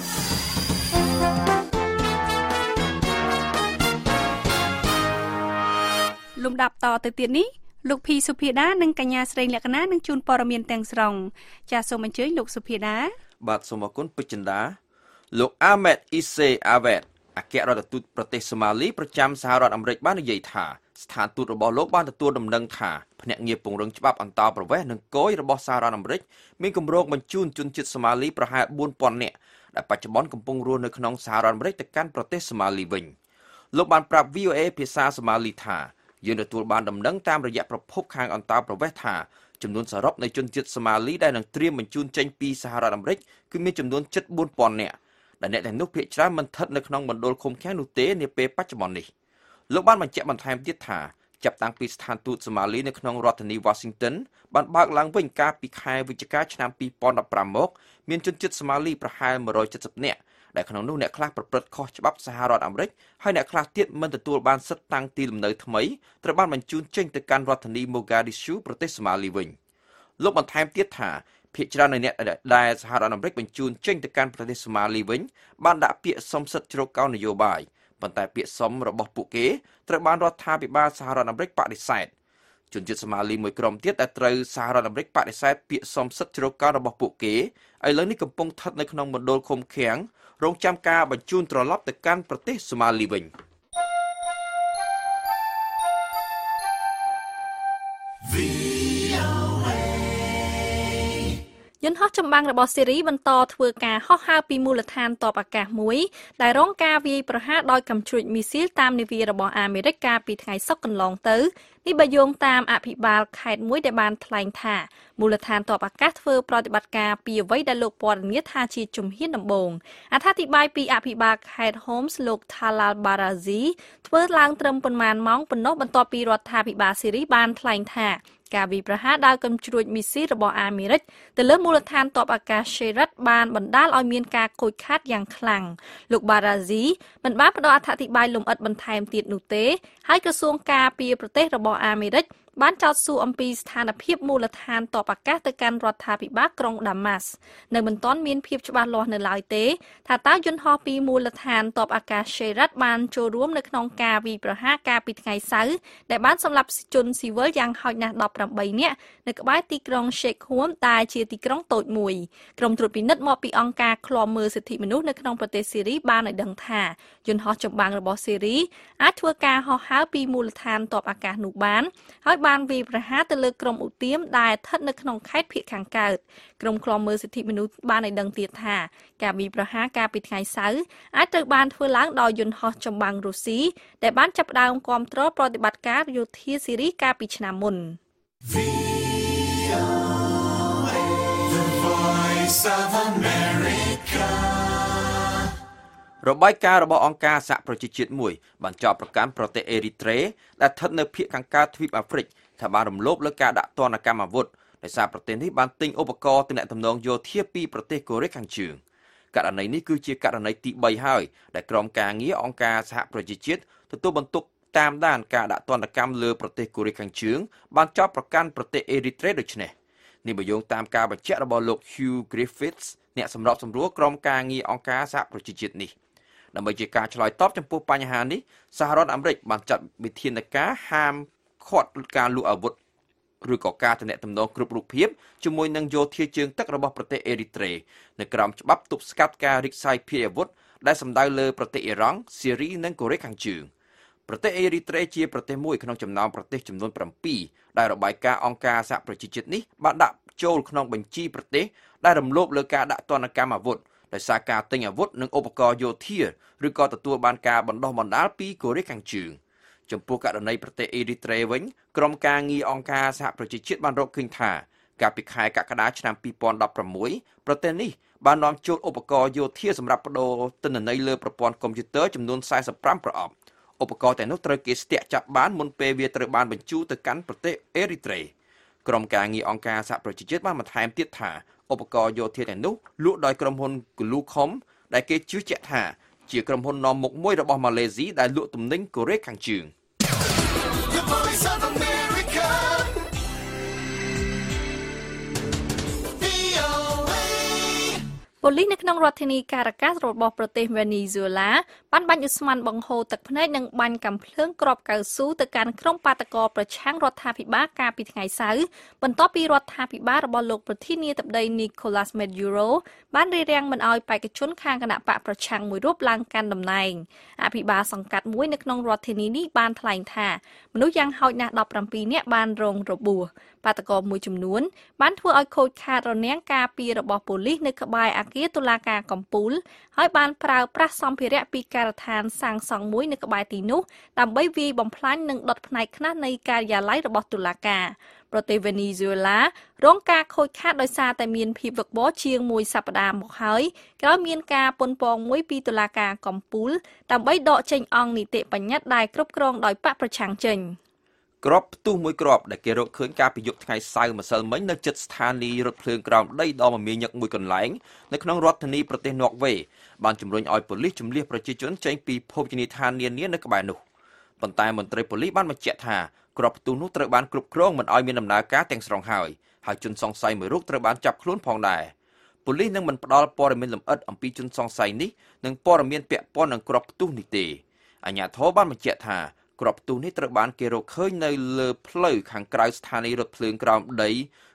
លំដាប់តទៅទៀតនេះលោកភីសុភាដានិងកញ្ញាស្រីលក្ខណានឹងជូនព័ត៌មានទាំងស្រុងចាសសូមអញ្ជើញលោកសុភាដាបាទសូមអរគុណពេជ្រចិន្តាលោកអាមេតអ៊ីសេអាវ៉េតអគ្គរដ្ឋទូតប្រទេសសូម៉ាលីប្រចាំសហរដ្ឋអាមេរិកបាននិយាយថាស្ថានទូតរបស់លោកបានទទួលដំណឹងថាភ្នាក់ងារពង្រឹងច្បាប់អន្តោប្រវេសន៍និងគយរបស់សហរដ្ឋអាមេរិកមានគម្រោងបញ្ជូនជនជាតិសូម៉ាលីប្រហែលបួនពាន់នាក់ដែលបច្ចុប្បន្នកំពុងរស់នៅក្នុងសហរដ្ឋអាមេរិកទៅកាន់ប្រទេសសូម៉ាលីវិញលោកបានប្រាប់ វី អូ เอ ភាសាសូម៉ាលីថាយើងទទួលបានដំណឹងតាមរយៈប្រភពខាងអន្តោប្រវេសន៍ថាចំនួនសរុបនៃជនជាតិសូម៉ាលីដែលនឹងត្រៀមបញ្ជូនចេញពីសហរដ្ឋអាមេរិកគឺមានចំនួនជិតបួនពាន់នាក់ដែលអ្នកទាំងនោះភាគច្រើនមិនស្ថិតនៅក្នុងមណ្ឌលឃុំឃាំងនោះទេនាពេលបច្ចុប្បន្ននេះលោកបានបញ្ជាក់បន្ថែមទៀតថាចាប់តាំងពីស្ថានទូតសូម៉ាលីនៅក្នុងរដ្ឋធានី Washington បានបើកឡើងវិញកាលពីខែវិច្ឆិកាឆ្នាំពីរពាន់ដប់ប្រាំមកមានជនជាតិសូម៉ាលីប្រហែលមួយរយ칠십នាក់ដែលក្នុងនោះអ្នកខ្លះប្រព្រឹត្តខុសច្បាប់សហរដ្ឋអាមេរិកហើយអ្នកខ្លះទៀតមិនទទួលបានសិទ្ធិតាំងទីលំនៅថ្មីត្រូវបានបញ្ជូនចេញទៅកាន់រដ្ឋធានី Mogadishu ប្រទេសសូម៉ាលីវិញលោកបន្ថែមទៀតថាភាគច្រើននៃអ្នកដែលសហរដ្ឋអាមេរិកបញ្ជូនចេញទៅកាន់ប្រទេសសូម៉ាលីវិញបានដាក់ពាក្យសុំសិទ្ធិជ្រកកោននយោបាយប៉ុន្តែពាក្យសុំរបស់ពួកគេត្រូវបានរដ្ឋាភិបាលសហរដ្ឋអាមេរិកបដិសេធជនជាតិសូម៉ាលីមួយក្រុមទៀតដែលត្រូវសហរដ្ឋអាមេរិកបដិសេធពាក្យសុំសិទ្ធិជ្រកកោនរបស់ពួកគេឥឡូវនេះកំពុងស្ថិតនៅក្នុងមណ្ឌលឃុំឃាំងរងចាំការបញ្ជូនត្រឡប់ទៅកាន់ប្រទេសសូម៉ាលីវិញយន្តហោះចម្បាំងរបស់សេរីបន្តធ្វើការហោះហើរពីមូលដ្ឋានទ័ពអាកាសមួយដែលរងការវាយប្រហារដោយកាំជ្រួចមីស៊ីលតាមនាវារបស់អាមេរិកកាលពីថ្ងៃសុក្រកន្លងទៅនេះបើយោងតាមអភិបាលខេត្តមួយដែលបានថ្លែងថាមូលដ្ឋានទ័ពអាកាសធ្វើប្រតិបត្តិការពីអ្វីដែលលោកពណ៌នាថាជាជំហានដំបូងអត្ថាធិប្បាយពីអភិបាលខេត្ត Homs លោក Talal Barazi ធ្វើឡើងត្រឹមប៉ុន្មានម៉ោងប៉ុណ្ណោះបន្ទាប់ពីរដ្ឋាភិបាលសេរីបានថ្លែងថាការវាយប្រហារដោយកាំជ្រួចមីស៊ីលរបស់អាមេរិកទៅលើមូលដ្ឋានទ័ពអាកាស Sherat បានបណ្ដាលឲ្យមានការខូចខាតយ៉ាងខ្លាំងលោក Barazi មិនបានផ្ដល់អត្ថាធិប្បាយលម្អិតបន្ថែមទៀតនោះទេហើយក្រសួងការពារប្រទេសរបស់អាមេរិកបានចោទសួរអំពីស្ថានភាពមូលដ្ឋានទ័ពអាកាសទៅកាន់រដ្ឋាភិបាលក្រុងដាម៉ាស់នៅមិនទាន់មានភាពច្បាស់លាស់នៅឡើយទេថាតើយន្តហោះពីមូលដ្ឋានទ័ពអាកាស Sherat បានចូលរួមនៅក្នុងការវាយប្រហារកាលពីថ្ងៃសៅរ៍ដែលបានសម្លាប់ជនស៊ីវិលយ៉ាងហោចណាស់ដប់ប្រាំបីនាក់នៅក្បែរទីក្រុង Sheikh Hum ដែលជាទីក្រុងតូចមួយក្រុមត្រួតពិនិត្យមកពីអង្គការឃ្លាំមើលសិទ្ធិមនុស្សនៅក្នុងប្រទេសសេរីបានឲ្យដឹងថាយន្តហោះចម្បាំងរបស់សេរីអាចធ្វើការហោះហើរពីមូលដ្ឋានទ័ពអាកាសនោះបានហើយបានវាយប្រហារទៅលើក្រុមឧទាមដែលស្ថិតនៅក្នុងខេត្តភៀកខាងកើតក្រុមឃ្លាំមើលសិទ្ធិមនុស្សបានឲ្យដឹងទៀតថាការវាយប្រហារកាលពីថ្ងៃសៅរ៍អាចត្រូវបានធ្វើឡើងដោយយន្តហោះចម្បាំងរុស្ស៊ីដែលបានចាប់ផ្ដើមគាំទ្រប្រតិបត្តិការយោធាសេរីកាលពីឆ្នាំមុនរបាយការណ៍របស់អង្គការសហប្រជាជាតិមួយបានចោទប្រកាន់ប្រទេសអេរីត្រេដែលស្ថិតនៅភាគខាងកើតទ្វីបអាហ្វ្រិកថាបានរំលោភលើការដាក់ទណ្ឌកម្មអាវុធដោយសារប្រទេសនេះបានទិញឧបករណ៍ទំនាក់ទំនងយោធាពីប្រទេសកូរ៉េខាងជើងករណីនេះគឺជាករណីទីបីហើយដែលក្រុមការងារអង្គការសហប្រជាជាតិទទួលបន្ទុកតាមដានការដាក់ទណ្ឌកម្មលើប្រទេសកូរ៉េខាងជើងបានចោទប្រកាន់ប្រទេសអេរីត្រេដូចនេះនេះបើយោងតាមការបញ្ជាក់របស់លោក Hugh Griffiths អ្នកសម្របសម្រួលក្រុមការងារអង្គការសហប្រជាជាតិនេះដើម្បីជាការឆ្លើយតបចំពោះបញ្ហានេះសហរដ្ឋអាមេរិកបានចាត់វិធានការហាមឃាត់ការលក់អាវុធឬក៏ការទំនាក់ទំនងគ្រប់រូបភាពជាមួយនឹងយោធាជើងទឹករបស់ប្រទេសអេរីត្រេនៅក្រោមច្បាប់ទប់ស្កាត់ការរីកសាយភាយអាវុធដែលសំដៅលើប្រទេសអ៊ីរ៉ង់ស៊េរីនិងកូរ៉េខាងជើងប្រទេសអេរីត្រេជាប្រទេសមួយក្នុងចំណោមប្រទេសចំនួនប្រាំពីរដែលរបាយការណ៍អង្គការសហប្រជាជាតិនេះបានដាក់ចូលក្នុងបញ្ជីប្រទេសដែលរំលោភលើការដាក់ទណ្ឌកម្មអាវុធដោយសារការទិញអាវុធនិងឧបករណ៍យោធាឬក៏ទទួលបានការបណ្ដុះបណ្ដាលពីកូរ៉េខាងជើងចំពោះករណីប្រទេសអេរីត្រេវិញក្រុមការងារអង្គការសហប្រជាជាតិបានរកឃើញថាកាលពីខែកក្កដាឆ្នាំពីរពាន់ដប់ប្រាំមួយប្រទេសនេះបាននាំចូលឧបករណ៍យោធាសម្រាប់បដូរទិន្នន័យលើប្រព័ន្ធកុំព្យូទ័រចំនួនសែនសិបប្រាំប្រអប់ឧបករណ៍ទាំងនោះត្រូវគេស្ទាក់ចាប់បានមុនពេលវាត្រូវបានបញ្ជូនទៅកាន់ប្រទេសអេរីត្រេក្រុមការងារអង្គការសហប្រជាជាតិបានបន្ថែមទៀតថាឧបករណ៍យោធាទាំងនោះលក់ដោយក្រុមហ៊ុន Glucom ដែលគេជឿជាក់ថាជាក្រុមហ៊ុននាំមុខមួយរបស់ម៉ាឡេស៊ីដែលលក់ទំនិញកូរ៉េខាងជើងប៉ូលីសនៅក្នុងរដ្ឋធានីការ៉ាកាសរបស់ប្រទេសវេនីហ្ស៊ុយឡាបានបាញ់ឧស្ម័នបង្ហូរទឹកភ្នែកនិងបាញ់កាំភ្លើងគ្រាប់កៅស៊ូទៅកាន់ក្រុមបាតកោប្រឆាំងរដ្ឋាភិបាលកាលពីថ្ងៃសៅរ៍បន្ទាប់ពីរដ្ឋាភិបាលរបស់លោកប្រធានាធិបតី Nicolas Maduro បានរារាំងមិនឲ្យបេក្ខជនខាងគណៈបកប្រឆាំងមួយរូបឡើងកាន់តំណែងអភិបាលសង្កាត់មួយនៅក្នុងរដ្ឋធានីនេះបានថ្លែងថាមនុស្សយ៉ាងហោចណាស់ដប់ប្រាំពីរនាក់បានរងរបួសបាតកោមួយចំនួនបានធ្វើឲ្យខូចខាតរនាំងការពាររបស់ប៉ូលីសនៅក្បែរអគារតុលាការកំពូលហើយបានប្រើប្រាស់សម្ភារៈពីការដ្ឋានសាងសង់មួយនៅក្បែរទីនោះដើម្បីវាយបំផ្លាញនិងដុតផ្នែកខ្លះនៃការិយាល័យរបស់តុលាការប្រទេសវេនីហ្ស៊ុយឡារងការខូចខាតដោយសារតែមានភាពវឹកវរជាងមួយសប្តាហ៍មកហើយក្រោយមានការប៉ុនប៉ងមួយពីតុលាការកំពូលដើម្បីដកចេញអង្គនីតិបញ្ញត្តិដែលគ្រប់គ្រងដោយបកប្រឆាំងចេញក្របផ្ទុះមួយក្របដែលគេរកឃើញកាលពីយប់ថ្ងៃសៅរ៍ម្សិលមិញនៅជិតស្ថានីយ៍រថភ្លើងក្រោមដីដ៏មមាញឹកមួយកន្លែងនៅក្នុងរដ្ឋធានីប្រទេសណ័រវេបានជំរុញឲ្យប៉ូលីសជំនះប្រជាជនចេញពីភោជនីយដ្ឋាននានានៅក្បែរនោះប៉ុន្តែមន្ត្រីប៉ូលីសបានបញ្ជាក់ថាក្របផ្ទុះនោះត្រូវបានគ្រប់គ្រងមិនឲ្យមានដំណើរការទាំងស្រុងហើយហើយជនសង្ស័យមួយរូបត្រូវបានចាប់ខ្លួនផងដែរប៉ូលីសនឹងមិនផ្ដល់ព័ត៌មានលម្អិតអំពីជនសង្ស័យនេះនិងព័ត៌មានពាក់ព័ន្ធនឹងក្របផ្ទុះនេះទេអាជ្ញាធរបានបញ្ជាក់ថាក្របផ្ទុះនេះត្រូវបានគេរកឃើញនៅលើផ្លូវខាងក្រៅស្ថានីយ៍រថភ្លើងក្រោមដី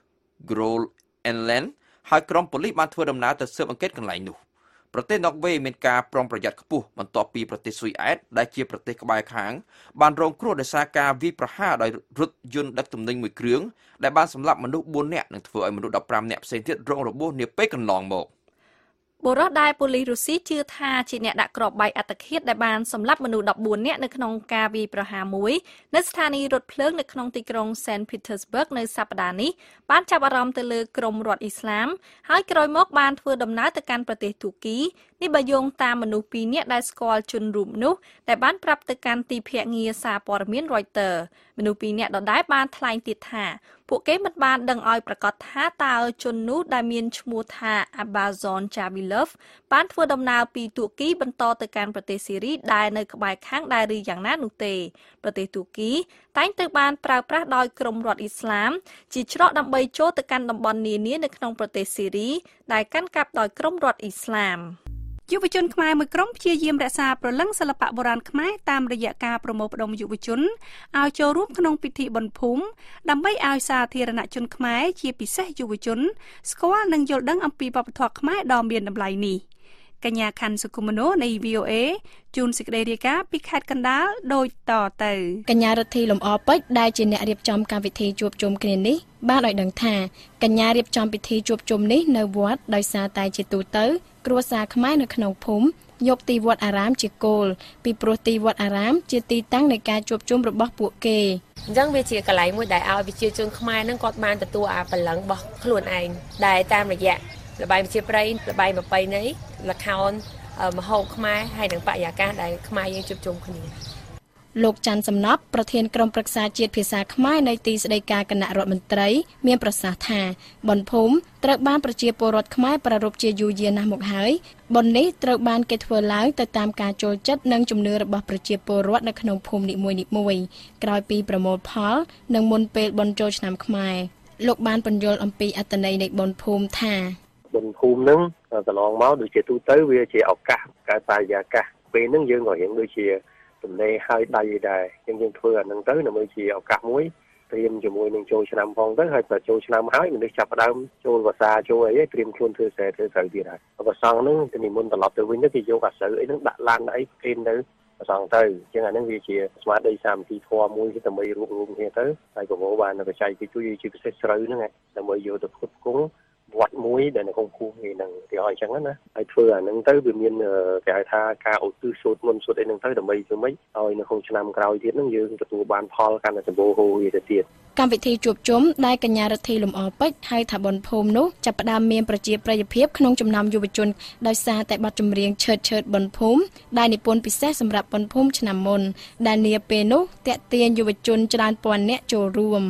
Grol Enland ហើយក្រុមប៉ូលីសបានធ្វើដំណើរទៅស៊ើបអង្កេតកន្លែងនោះប្រទេសណ័រវេសមានការប្រុងប្រយ័ត្នខ្ពស់បន្ទាប់ពីប្រទេសស៊ុយអែតដែលជាប្រទេសក្បែរខាងបានរងគ្រោះដោយសារការវាយប្រហារដោយរថយន្តដឹកទំនិញមួយគ្រឿងដែលបានសម្លាប់មនុស្សបួននាក់និងធ្វើឲ្យមនុស្សដប់ប្រាំនាក់ផ្សេងទៀតរងរបួសនាពេលកន្លងមកបុរសដែលប៉ូលីសរុស្ស៊ីជឿថាជាអ្នកដាក់គ្រាប់បែកអត្តឃាតដែលបានសម្លាប់មនុស្សដប់បួននាក់នៅក្នុងការវាយប្រហារមួយនៅស្ថានីយ៍រថភ្លើងនៅក្នុងទីក្រុង Saint Petersburg នៅសប្តាហ៍នេះបានចាប់អារម្មណ៍ទៅលើក្រុមរដ្ឋអ៊ីស្លាមហើយក្រោយមកបានធ្វើដំណើរទៅកាន់ប្រទេសទូគីនេះបើយោងតាមមនុស្សពីរនាក់ដែលស្គាល់ជនរូបនោះដែលបានប្រាប់ទៅកាន់ទីភ្នាក់ងារសារព័ត៌មាន Reuters មនុស្សពីរនាក់ដដែលបានថ្លែងទៀតថាពួកគេមិនបានដឹងឲ្យប្រកាសថាតើជននោះដែលមានឈ្មោះថា Abazon Chavilov បានធ្វើដំណើរពីទូគីបន្តទៅកាន់ប្រទេសស៊ីរីដែលនៅក្បែរខាងដែរឬយ៉ាងណានោះទេប្រទេសទូគីតែងត្រូវបានប្រើប្រាស់ដោយក្រុមរដ្ឋអ៊ីស្លាមជាច្រកដើម្បីចូលទៅកាន់តំបន់នានានៅក្នុងប្រទេសស៊ីរីដែលកាន់កាប់ដោយក្រុមរដ្ឋអ៊ីស្លាមយុវជនខ្មែរមួយក្រុមព្យាយាមរក្សាព្រលឹងសិល្បៈបុរាណខ្មែរតាមរយៈការប្រមូលផ្ដុំយុវជនឲ្យចូលរួមក្នុងពិធីបុណ្យភូមិដើម្បីឲ្យសាធារណជនខ្មែរជាពិសេសយុវជនស្គាល់និងយល់ដឹងអំពីវប្បធម៌ខ្មែរដ៏មានតម្លៃនេះកញ្ញាខាន់សុគមនោនៃ វី អូ អេ ជួនសេចក្តីរាយការណ៍ពីខេត្តកណ្ដាលដូចតទៅកញ្ញារដ្ឋីលំអពេជ្រដែលជាអ្នករៀបចំកម្មវិធីជួបជុំគ្នានេះបានឲ្យដឹងថាកញ្ញារៀបចំពិធីជួបជុំនេះនៅវត្តដោយសារតែជាទូទៅគ្រួសារខ្មែរនៅក្នុងភូមិយកទីវត្តអារាមជាគោលពីព្រោះទីវត្តអារាមជាទីតាំងនៃការជួបជុំរបស់ពួកគេអញ្ចឹងវាជាកន្លែងមួយដែលឲ្យប្រជាជនខ្មែរនឹងគាត់បានទទួលអាបលឹងរបស់ខ្លួនឯងដែលតាមរយៈល្បែងប្រជាប្រិយល្បែងប្រពៃណីល្ខោនមហោបខ្មែរហើយនិងបរិយាកាសដែលខ្មែរយើងជួបជុំគ្នាលោកច័ន្ទសំណប់ប្រធានក្រុមប្រឹក្សាជាតិភាសាខ្មែរនៃទីស្តីការគណៈរដ្ឋមន្ត្រីមានប្រសាសន៍ថាបុណ្យភូមិត្រូវបានប្រជាពលរដ្ឋខ្មែរប្រារព្ធជាយូរយារណាស់មកហើយបុណ្យនេះត្រូវបានគេធ្វើឡើងទៅតាមការចូលចិត្តនិងជំនឿរបស់ប្រជាពលរដ្ឋនៅក្នុងភូមិនីមួយៗក្រោយពីប្រមូលផលនិងមុនពេលបុណ្យចូលឆ្នាំខ្មែរលោកបានពន្យល់អំពីអត្ថន័យនៃបុណ្យភូមិថាបុណ្យភូមិនឹងកន្លងមកដូចជាទូទៅវាជាឱកាសកើតបរិយាកាសពេលហ្នឹងយើងក៏រៀងដូចជាទំនេរហើយដៃដែរយើងយើងធ្វើអាហ្នឹងទៅដើម្បីជាឱកាសមួយត្រៀមជាមួយនឹងចូលឆ្នាំផងទៅហើយបើចូលឆ្នាំហើយមនុស្សចាប់ផ្ដើមចូលភាសាចូលអីត្រៀមខ្លួនធ្វើស្រែធ្វើស្រូវទៀតហើយប្រសងហ្នឹងទៅនិមន្តត្រឡប់ទៅវិញទៅគេយកអាស្រូវអីហ្នឹងដាក់ឡានអីគេទៅប្រសងទៅអញ្ចឹងអាហ្នឹងវាជាស្មារតីសាមគ្គីធម៌មួយដើម្បីរួបរวมគ្នាទៅហើយប្រមូលបានបច្ច័យគេជួយជាពិសេសស្រូវហ្នឹងដើម្បីយកទៅផ្គត់ផ្គង់វត្តមួយដែលនៅក្នុងភូមិគេហ្នឹងគេឲ្យអញ្ចឹងណាហើយធ្វើអាហ្នឹងទៅវាមានគេហៅថាការឧទ្ទិសសូត្រមន្តសូត្រអីហ្នឹងទៅដើម្បីធ្វើម៉េចឲ្យនៅក្នុងឆ្នាំក្រោយទៀតហ្នឹងយើងទទួលបានផលកាន់តែសម្បូរហូរវាទៅទៀតកម្មវិធីជួបជុំដែលកញ្ញារដ្ឋីលំអពេជ្រហៅថាបុណ្យភូមិនោះចាប់ផ្ដើមមានប្រជាប្រិយភាពក្នុងចំណោមយុវជនដោយសារតែបទចម្រៀងឈើតឈើតបុណ្យភូមិដែលនិពន្ធពិសេសសម្រាប់បុណ្យភូមិឆ្នាំមុនដែលនាពេលនោះតាក់ទាញយុវជនច្រើនពាន់នាក់ចូលរួម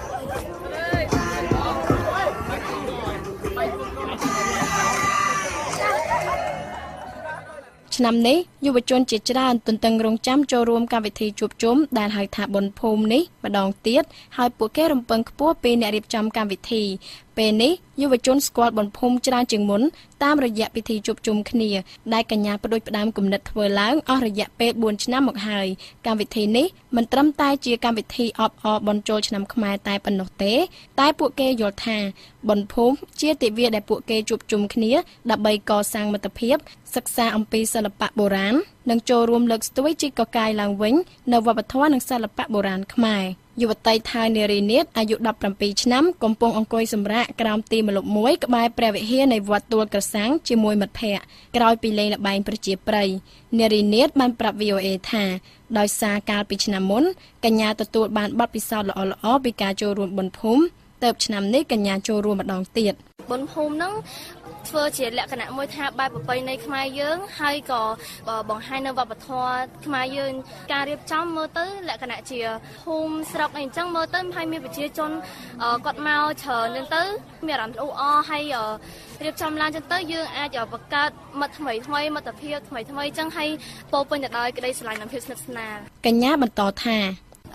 ឆ្នាំនេះយុវជនជាច្រើនទន្ទឹងរង់ចាំចូលរួមកម្មវិធីជួបជុំដែលហៅថាបុណ្យភូមិនេះម្ដងទៀតហើយពួកគេរំពឹងខ្ពស់ពីអ្នករៀបចំកម្មវិធីពេលនេះយុវជនស្គាល់បុណ្យភូមិច្រើនជាងមុនតាមរយៈពិធីជួបជុំគ្នាដែលកញ្ញាផ្ដួចផ្ដើមគំនិតធ្វើឡើងអស់រយៈពេលបួនឆ្នាំមកហើយកម្មវិធីនេះមិនត្រឹមតែជាកម្មវិធីអបអរបុណ្យចូលឆ្នាំខ្មែរតែប៉ុណ្ណោះទេតែពួកគេយល់ថាបុណ្យភូមិជាទិវាដែលពួកគេជួបជុំគ្នាដើម្បីកសាងមិត្តភាពសិក្សាអំពីសិល្បៈបុរាណនិងចូលរួមលើកស្ទួយជីកកកាយឡើងវិញនៅវប្បធម៌និងសិល្បៈបុរាណខ្មែរយុវតីថៃនារីនាថអាយុដប់ប្រាំពីរឆ្នាំកំពុងអង្គុយសម្រាកក្រោមទីម្លប់មួយក្បែរព្រះវិហារនៃវត្តទួលក្រសាំងជាមួយមិត្តភ័ក្តិក្រោយពីលេងល្បែងប្រជាប្រិយនារីនាថបានប្រាប់ វី អូ អេ ថាដោយសារកាលពីឆ្នាំមុនកញ្ញាទទួលបានបទពិសោធន៍ល្អៗពីការចូលរួមបុណ្យភូមិទៅឆ្នាំនេះកញ្ញាចូលរួមម្ដងទៀតបុណ្យភូមិហ្នឹងធ្វើជាលក្ខណៈមួយថាបែបប្រពៃណីខ្មែរយើងហើយក៏បង្ហាញនៅវប្បធម៌ខ្មែរយើងការរៀបចំមើលទៅលក្ខណៈជាភូមិស្រុកអីអញ្ចឹងមើលទៅហើយមានប្រជាជនគាត់មកច្រើនអញ្ចឹងទៅមានអារម្មណ៍អ៊ូអរហើយរៀបចំឡើងអញ្ចឹងទៅយើងអាចបង្កើតមិត្តថ្មីថ្មីមិត្តភាពថ្មីថ្មីអញ្ចឹងហើយពោពេញទៅដោយក្តីស្រឡាញ់និងភាពស្និទ្ធស្នាលកញ្ញាបន្តថា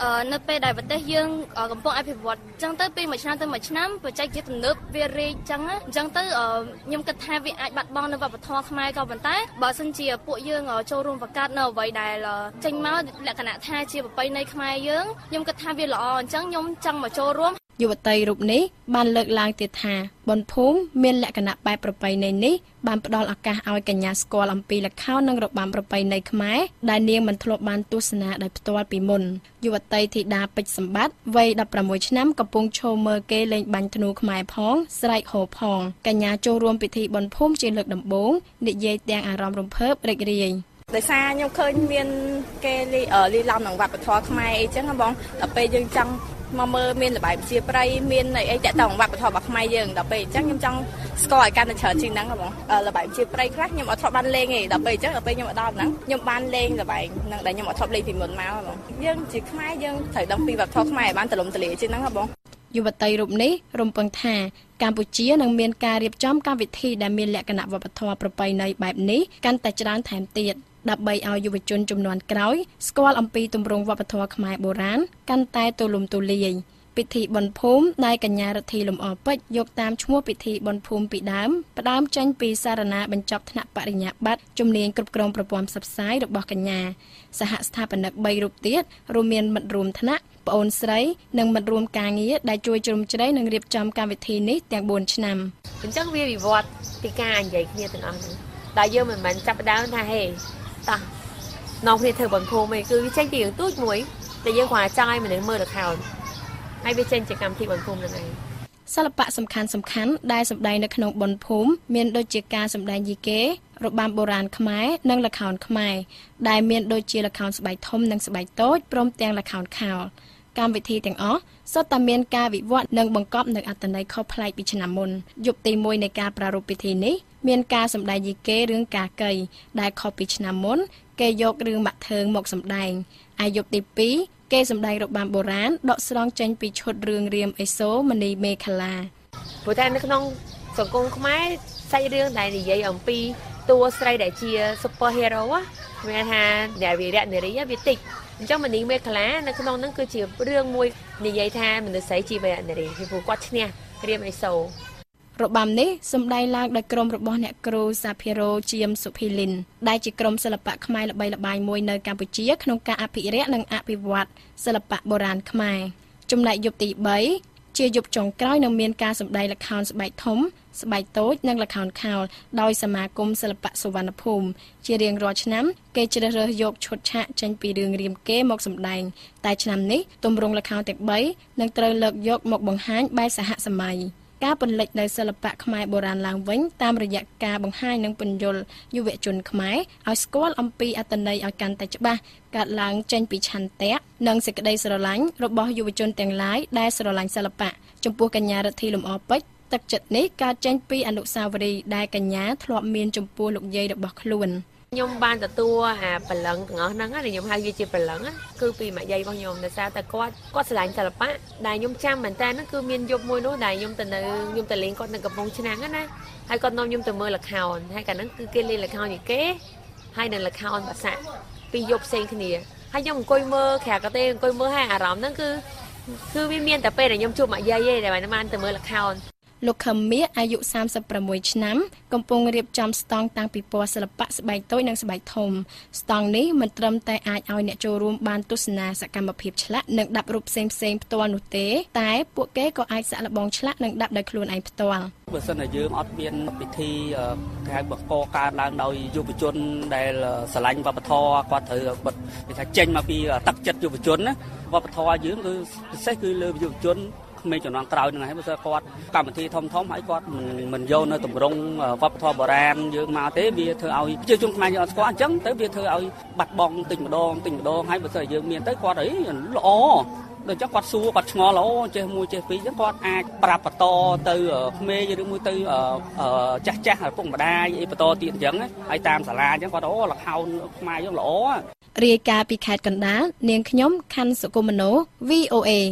នៅពេលដែលប្រទេសយើងកំពុងអភិវឌ្ឍអញ្ចឹងទៅពីមួយឆ្នាំទៅមួយឆ្នាំបច្ចេកវិទ្យាទំនើបវារីកអញ្ចឹងអញ្ចឹងទៅខ្ញុំគិតថាវាអាចបាត់បង់នៅវប្បធម៌ខ្មែរក៏ប៉ុន្តែបើសិនជាពួកយើងចូលរួមបង្កើតនៅអ្វីដែលចេញមកលក្ខណៈថាជាប្រពៃណីខ្មែរយើងខ្ញុំគិតថាវាល្អអញ្ចឹងខ្ញុំចង់មកចូលរួមយុវតីរូបនេះបានលើកឡើងទៀតថាបុណ្យភូមិមានលក្ខណៈបែបប្រពៃណីនេះបានផ្ដល់ឱកាសឲ្យកញ្ញាស្គាល់អំពីល្ខោននិងរបាំប្រពៃណីខ្មែរដែលនាងមិនធ្លាប់បានទស្សនាដោយផ្ទាល់ពីមុនយុវតីធីតាពេជ្រសម្បត្តិវ័យដប់ប្រាំមួយឆ្នាំកំពុងឈរមើលគេលេងបាញ់ធ្នូខ្មែរផងស្រែកហូផងកញ្ញាចូលរួមពិធីបុណ្យភូមិជាលើកដំបូងនិយាយទាំងអារម្មណ៍រំភើបរីករាយដោយសារខ្ញុំឃើញមានគេលីលីឡំនឹងវប្បធម៌ខ្មែរអីចឹងបងដល់ពេលយើងចង់មកមើលមានលបាយប្រជាប្រិយមានអីតាក់ទងវប្បធម៌របស់ខ្មែរយើងដល់ពេលអញ្ចឹងខ្ញុំចង់ស្គាល់ឲ្យកាន់តែច្រើនជាងហ្នឹងបងលបាយប្រជាប្រិយខ្លះខ្ញុំអត់ធ្លាប់បានលេងទេដល់ពេលអញ្ចឹងដល់ពេលខ្ញុំមកដល់ហ្នឹងខ្ញុំបានលេងលបាយហ្នឹងដែលខ្ញុំអត់ធ្លាប់លេងពីមុនមកបងយើងជាខ្មែរយើងត្រូវដឹងពីវប្បធម៌ខ្មែរឲ្យបានទូលំទូលាយជាងហ្នឹងបងយុវតីរូបនេះរំពឹងថាកម្ពុជានឹងមានការរៀបចំកម្មវិធីដែលមានលក្ខណៈវប្បធម៌ប្រពៃណីបែបនេះកាន់តែច្រើនថែមទៀតដើម្បីឲ្យយុវជនជំនាន់ក្រោយស្គាល់អំពីទម្រង់វប្បធម៌ខ្មែរបុរាណកាន់តែទូលំទូលាយពិធីបុណ្យភូមិដែលកញ្ញារដ្ឋីលំអពេជ្រយកតាមឈ្មោះពិធីបុណ្យភូមិពីដើមផ្ដើមចេញពីសារណាបញ្ចប់ថ្នាក់បរិញ្ញាបត្រជំនាញគ្រប់គ្រងប្រព័ន្ធផ្សព្វផ្សាយរបស់កញ្ញាសហស្ថាបនិកបីរូបទៀតរួមមានមិត្តរួមថ្នាក់ប្អូនស្រីនិងមិត្តរួមការងារដែលជួយជ្រោមជ្រែងនិងរៀបចំកម្មវិធីនេះទាំងបួនឆ្នាំអញ្ចឹងវាវិវត្តពីការនិយាយគ្នាទាំងអស់ហ្នឹងដែលយើងមិនមែនចាប់ផ្ដើមថាហេតោះនាំគ្នាធ្វើបុណ្យភូមិឯងគឺវាចេញពីរឿងទូចមួយតែយើងគ្រាន់តែចង់ឲ្យមនុស្សមើលល្ខោនហើយវាចេញជាកម្មវិធីបុណ្យភូមិហ្នឹងឯងសិល្បៈសំខាន់សំខាន់ដែលសម្ដែងនៅក្នុងបុណ្យភូមិមានដូចជាការសម្ដែងយីកេរបាំបុរាណខ្មែរនិងល្ខោនខ្មែរដែលមានដូចជាល្ខោនស្បែកធំនិងស្បែកតូចព្រមទាំងល្ខោនខោលកម្មវិធីទាំងអស់សុទ្ធតែមានការវិវត្តនិងបង្កប់នូវអត្ថន័យខុសប្លែកពីឆ្នាំមុនយប់ទីមួយនៃការប្រារព្ធពិធីនេះមានការសម្ដែងយីកេរឿងកាកីដែលខុសពីឆ្នាំមុនគេយករឿងបាក់ធើងមកសម្ដែងហើយយប់ទីពីរគេសម្ដែងរបាំបុរាណដកស្រង់ចេញពីឈុតរឿងរាមអេសូមនីមេខលាព្រោះតែនៅក្នុងសង្គមខ្មែរសាច់រឿងដែលនិយាយអំពីតួស្រីដែលជា super hero មានថាអ្នកវីរៈនារីវាតិចអញ្ចឹងមនីមេខលានៅក្នុងហ្នឹងគឺជារឿងមួយនិយាយថាមនុស្សស្រីជាវីរៈនារីពីព្រោះគាត់ឈ្នះរាមអេសូរបាំនេះសម្ដែងឡើងដោយក្រុមរបស់អ្នកគ្រូសាភិរ៉ូជាមសុភីលីនដែលជាក្រុមសិល្បៈខ្មែរល្បីល្បាញមួយនៅកម្ពុជាក្នុងការអភិរក្សនិងអភិវឌ្ឍសិល្បៈបុរាណខ្មែរចំណែកយប់ទីបីជាយប់ចុងក្រោយនឹងមានការសម្ដែងល្ខោនស្បែកធំស្បែកតូចនិងល្ខោនខោលដោយសមាគមសិល្បៈសុវណ្ណភូមិជារៀងរាល់ឆ្នាំគេជ្រើសរើសយកឈុតឆាកចេញពីរឿងរាមកេរ្តិ៍មកសម្ដែងតែឆ្នាំនេះទម្រង់ល្ខោនទាំងបីនឹងត្រូវលើកយកមកបង្ហាញបែបសហសម័យការពន្លិចនៅសិល្បៈខ្មែរបុរាណឡើងវិញតាមរយៈការបង្ហាញនិងពន្យល់យុវជនខ្មែរឲ្យស្គាល់អំពីអត្ថន័យឲ្យកាន់តែច្បាស់កើតឡើងចេញពីឆន្ទៈនិងសេចក្តីស្រឡាញ់របស់យុវជនទាំងឡាយដែលស្រឡាញ់សិល្បៈចំពោះកញ្ញារដ្ឋីលំអពេជ្រទឹកចិត្តនេះកើតចេញពីអនុស្សាវរីយ៍ដែលកញ្ញាធ្លាប់មានចំពោះលោកយាយរបស់ខ្លួនខ្ញុំបានទទួលអាបលឹងទាំងអស់ហ្នឹងដែលខ្ញុំហៅវាជាបលឹងគឺពីម៉ាក់យាយរបស់ខ្ញុំដោយសារតែគាត់គាត់ស្រឡាញ់សិល្បៈដែលខ្ញុំចាំមែនតើហ្នឹងគឺមានយប់មួយនោះដែលខ្ញុំទៅនៅខ្ញុំទៅលេងគាត់នៅកំពង់ឆ្នាំងណាហើយគាត់នាំខ្ញុំទៅមើលល្ខោនហើយកាលហ្នឹងគឺគេលេងល្ខោនយីកេហើយនៅល្ខោនភាសាពីរយប់ផ្សេងគ្នាហើយខ្ញុំអង្គុយមើលក្រៅកទេអង្គុយមើលហើយអារម្មណ៍ហ្នឹងគឺគឺវាមានតែពេលដែលខ្ញុំជួបម៉ាក់យាយទេដែលបានទៅមើលល្ខោនលោកខឹមមៀអាយុសាមសិបប្រាំមួយឆ្នាំកំពុងរៀបចំស្តង់តាំងពីពណ៌សិល្បៈស្បែកតូចនិងស្បែកធំស្តង់នេះមិនត្រឹមតែអាចឲ្យអ្នកចូលរួមបានទស្សនាសកម្មភាពឆ្លាក់និងដាប់រូបផ្សេងៗផ្ទាល់នោះទេតែពួកគេក៏អាចសាក់លបងឆ្លាក់និងដាប់ដោយខ្លួនឯងផ្ទាល់បើសិនជាយើងអត់មានពិធីគេហៅបង្កកើតឡើងដោយយុវជនដែលស្រឡាញ់វប្បធម៌គាត់ត្រូវគេថាចេញមកពីទឹកចិត្តយុវជនណាវប្បធម៌យើងគឺពិសេសគឺលើយុវជនក្មេងជំនាន់ក្រោយហ្នឹងហើយបើសិនគាត់កម្មវិធីធំធំហើយគាត់មិនយកនៅទម្រង់វប្បធម៌បុរាណយើងមកទេវាធ្វើឲ្យប្រជាជនខ្មែរយើងអត់ស្គាល់អញ្ចឹងទៅវាធ្វើឲ្យបាត់បង់តិចម្ដងតិចម្ដងហើយបើសិនយើងមានទៅគាត់អីល្អដូចចឹងគាត់សួរគាត់ឆ្ងល់អូចេះមួយចេះពីរចឹងគាត់អាចប្រាប់បន្តទៅក្មេងឬមួយទៅចាស់ចាស់ឪពុកម្ដាយអីបន្តទៀតអញ្ចឹងហើយតាមសាលាអញ្ចឹងគាត់អូល្ខោនខ្មែរយើងល្អរាយការណ៍ពីខេត្តកណ្ដាលនាងខ្ញុំខណ្ឌសុគមនោ វី អូ เอ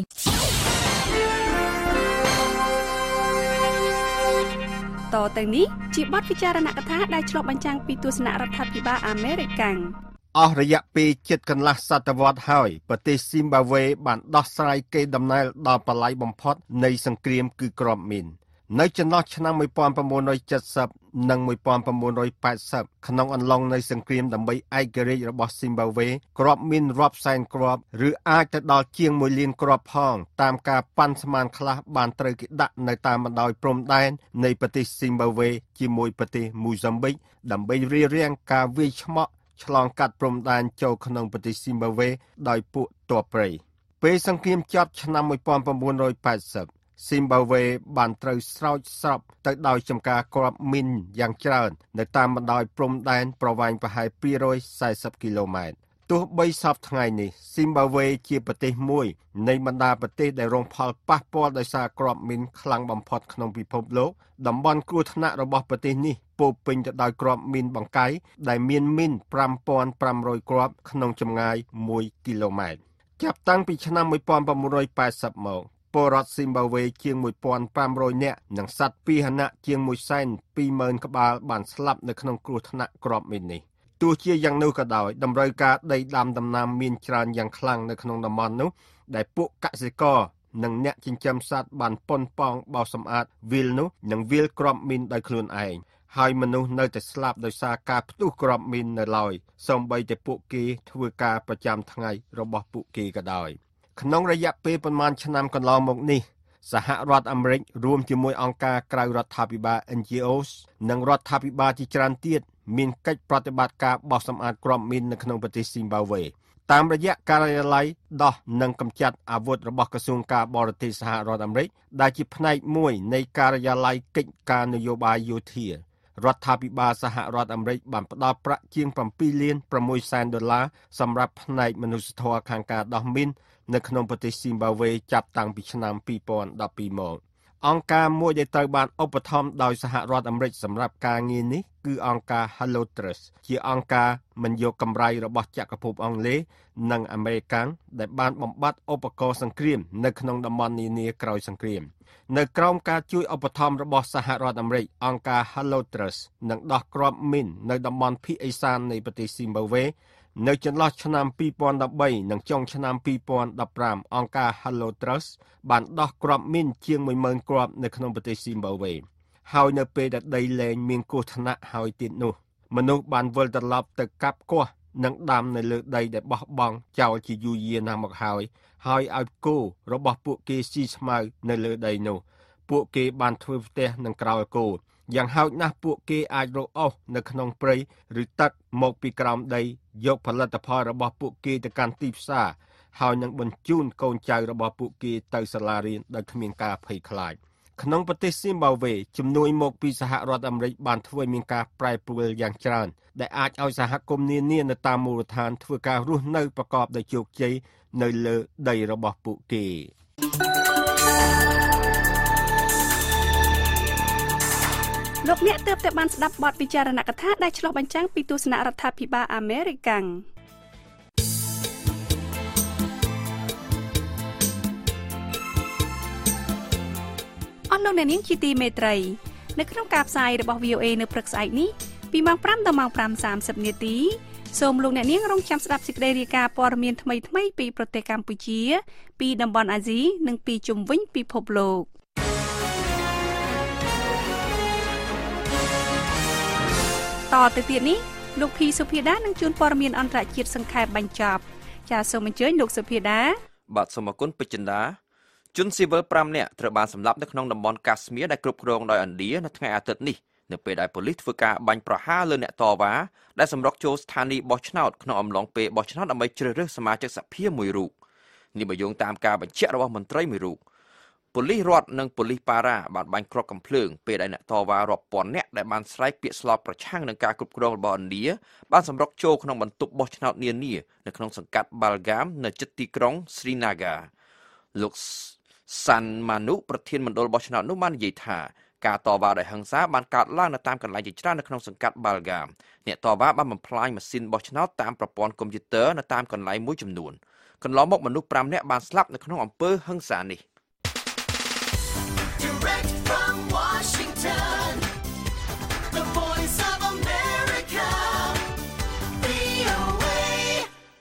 តទៅនេះជាបទពិចារណកថាដែលឆ្លុះបញ្ចាំងពីទស្សនៈរដ្ឋាភិបាលអាមេរិកាំងអស់រយៈពេលជិតកន្លះសតវត្សហើយប្រទេសស៊ីមបាវេបានដោះស្រាយគេដំណើរដល់បល័យបំផុតនៃសង្គ្រាមគឺគ្រាប់មីននៅចន្លោះឆ្នាំmột nghìn chín trăm七mươiនិងmột nghìn chín trăm八mươiក្នុងអំឡុងនៃសង្គ្រាមដើម្បីឯករាជ្យរបស់ស៊ីមបាវេគ្រាប់មីនរាប់សែនគ្រាប់ឬអាចទៅដល់ជាងមួយលានគ្រាប់ផងតាមការប៉ាន់ស្មានខ្លះបានត្រូវគេដាក់នៅតាមបណ្ដោយព្រំដែននៃប្រទេសស៊ីមបាវេជាមួយប្រទេសមូសាំប៊ិកដើម្បីរារាំងការវាយឆ្មក់ឆ្លងកាត់ព្រំដែនចូលក្នុងប្រទេសស៊ីមបាវេដោយពួកទ័ពព្រៃពេលសង្គ្រាមចប់ឆ្នាំmột nghìn chín trăm八mươiស៊ីមបាវេបានត្រូវស្រោចស្រពទៅដោយចំការគ្រាប់មីនយ៉ាងច្រើននៅតាមបណ្ដោយព្រំដែនប្រវែងប្រហែលពីររយសែសិបគីឡូម៉ែត្រទោះបីសពថ្ងៃនេះស៊ីមបាវេជាប្រទេសមួយនៃបណ្ដាប្រទេសដែលរងផលប៉ះពាល់ដោយសារគ្រាប់មីនខ្លាំងបំផុតក្នុងពិភពលោកតំបន់គ្រោះថ្នាក់របស់ប្រទេសនេះពោរពេញទៅដោយគ្រាប់មីនបង្កាយដែលមានមីនប្រាំពាន់ប្រាំរយគ្រាប់ក្នុងចម្ងាយមួយគីឡូម៉ែត្រចាប់តាំងពីឆ្នាំmột nghìn chín trăm八mươiមកពលរដ្ឋស៊ីមបាវេជាងmột nghìn năm trămនាក់និងសត្វពាហនៈជាងមួយសែនពីរម៉ឺនក្បាលបានស្លាប់នៅក្នុងគ្រោះថ្នាក់គ្រាប់មីននេះទោះជាយ៉ាងនោះក៏ដោយតម្រូវការដីដាំដំណាំមានច្រើនយ៉ាងខ្លាំងនៅក្នុងតំបន់នោះដែលពួកកសិករនិងអ្នកចិញ្ចឹមសត្វបានប៉ុនប៉ងបោសសម្អាតវាលនោះនិងវាលគ្រាប់មីនដោយខ្លួនឯងហើយមនុស្សនៅតែស្លាប់ដោយសារការផ្ទុះគ្រាប់មីននៅឡើយសូម្បីតែពួកគេធ្វើការប្រចាំថ្ងៃរបស់ពួកគេក៏ដោយក្នុងរយៈពេលប្រមាណឆ្នាំកន្លងមកនេះសហរដ្ឋអាមេរិករួមជាមួយអង្គការក្រៅរដ្ឋាភិបាល N G Os និងរដ្ឋាភិបាលជាច្រើនទៀតមានកិច្ចប្រតិបត្តិការបោសសម្អាតគ្រាប់មីននៅក្នុងប្រទេសស៊ីមបាវេតាមរយៈការិយាល័យដោះនិងកម្ចាត់អាវុធរបស់ក្រសួងការបរទេសសហរដ្ឋអាមេរិកដែលជាផ្នែកមួយនៃការិយាល័យកិច្ចការនយោបាយយោធារដ្ឋាភិបាលសហរដ្ឋអាមេរិកបានផ្ដល់ប្រាក់ជាងbảyលាន6សែនដុល្លារសម្រាប់ផ្នែកមនុស្សធម៌ខាងការដោះមីននៅក្នុងប្រទេសស៊ីមបាវេចាប់តាំងពីឆ្នាំពីរពាន់ដប់ពីរមកអង្គការមួយដែលត្រូវបានឧបត្ថម្ភដោយសហរដ្ឋអាមេរិកសម្រាប់ការងារនេះគឺអង្គការ Hello Trust ជាអង្គការមិនយកកម្រៃរបស់ចក្រភពអង់គ្លេសនិងអាមេរិកដែលបានបំបត្តិឧបករណ៍សង្គ្រាមនៅក្នុងតំបន់នានាក្រោយសង្គ្រាមនៅក្រោមការជួយឧបត្ថម្ភរបស់សហរដ្ឋអាមេរិកអង្គការ Hello Trust នឹងដោះគ្រាប់មីននៅតំបន់ភាគឦសាននៃប្រទេសស៊ីមបាវេនៅចន្លោះឆ្នាំពីរពាន់ដប់បីនិងចុងឆ្នាំពីរពាន់ដប់ប្រាំអង្គការ Hello Trust បានដោះគ្រាប់មីនជាងមួយម៉ឺនគ្រាប់នៅក្នុងប្រទេសស៊ីមបាវេហើយនៅពេលដែលដីលែងមានគ្រោះថ្នាក់ហើយទៀតនោះមនុស្សបានវិលត្រឡប់ទៅកាប់គាស់និងដាំនៅលើដីដែលបោះបង់ចោលជាយូរយារណាស់មកហើយហើយឲ្យគោរបស់ពួកគេស៊ីស្មៅនៅលើដីនោះពួកគេបានធ្វើផ្ទះនិងក្រោលគោយ៉ាងហោចណាស់ពួកគេអាចរកអុសនៅក្នុងព្រៃឬទឹកមកពីក្រោមដីយកផលិតផលរបស់ពួកគេទៅកាន់ទីផ្សារហើយនឹងបញ្ជូនកូនចៅរបស់ពួកគេទៅសាលារៀនដោយគ្មានការភ័យខ្លាចក្នុងប្រទេសស៊ីមបាវេជំនួយមកពីសហរដ្ឋអាមេរិកបានធ្វើមានការប្រែប្រួលយ៉ាងច្រើនដែលអាចឲ្យសហគមន៍នានានៅតាមមូលដ្ឋានធ្វើការរស់នៅប្រកបដោយជោគជ័យនៅលើដីរបស់ពួកគេលោកអ្នកទើបតែបានស្ដាប់បទពិចារណកថាដែលឆ្លុះបញ្ចាំងពីទស្សនៈរដ្ឋាភិបាលអាមេរិកអស់លោកអ្នកនាងជាទីមេត្រីនៅក្នុងការផ្សាយរបស់ V O A នៅព្រឹកស្អែកនេះពីម៉ោងប្រាំដល់ម៉ោងប្រាំសាមសិបនាទីសូមលោកអ្នកនាងរងចាំស្ដាប់សេចក្តីរាយការណ៍ព័ត៌មានថ្មីៗពីប្រទេសកម្ពុជាពីតំបន់អាស៊ីនិងពីជុំវិញពិភពលោកតទៅទៀតនេះលោកភីសុភាដានឹងជួនព័ត៌មានអន្តរជាតិសង្ខេបបញ្ចប់ចាសសូមអញ្ជើញលោកសុភាដាបាទសូមអរគុណពេជ្រចិន្តាជនស៊ីវិលប្រាំនាក់ត្រូវបានសម្លាប់នៅក្នុងតំបន់កាស្មៀរដែលគ្រប់គ្រងដោយឥណ្ឌានៅថ្ងៃអាទិត្យនេះនៅពេលដែលប៉ូលីសធ្វើការបាញ់ប្រហារលើអ្នកតវ៉ាដែលសម្រុកចូលស្ថានីយ៍បោះឆ្នោតក្នុងអំឡុងពេលបោះឆ្នោតដើម្បីជ្រើសរើសសមាជិកសភាមួយរូបនេះបើយោងតាមការបញ្ជាក់របស់មន្ត្រីមួយរូបប៉ូលីសរដ្ឋនិងប៉ូលីសប៉ារ៉ាបានបាញ់គ្រាប់កាំភ្លើងពេលដែលអ្នកតវ៉ារាប់ពាន់នាក់ដែលបានស្រែកពាក្យស្លោកប្រឆាំងនឹងការគ្រប់គ្រងរបស់ឥណ្ឌាបានសម្រុកចូលក្នុងបន្ទប់បោះឆ្នោតនានានៅក្នុងសង្កាត់បាល់ហ្គាមនៅជិតទីក្រុងស្រីណាហ្កាលោកសាន់ម៉ានុប្រធានមណ្ឌលបោះឆ្នោតនោះបាននិយាយថាការតវ៉ាដោយហិង្សាបានកើតឡើងនៅតាមកន្លែងជាច្រើននៅក្នុងសង្កាត់បាល់ហ្គាមអ្នកតវ៉ាបានបំផ្លាញម៉ាស៊ីនបោះឆ្នោតតាមប្រព័ន្ធកុំព្យូទ័រនៅតាមកន្លែងមួយចំនួនកន្លងមកមនុស្សប្រាំនាក់បានស្លាប់នៅក្នុងអំពើហិង្សានេះ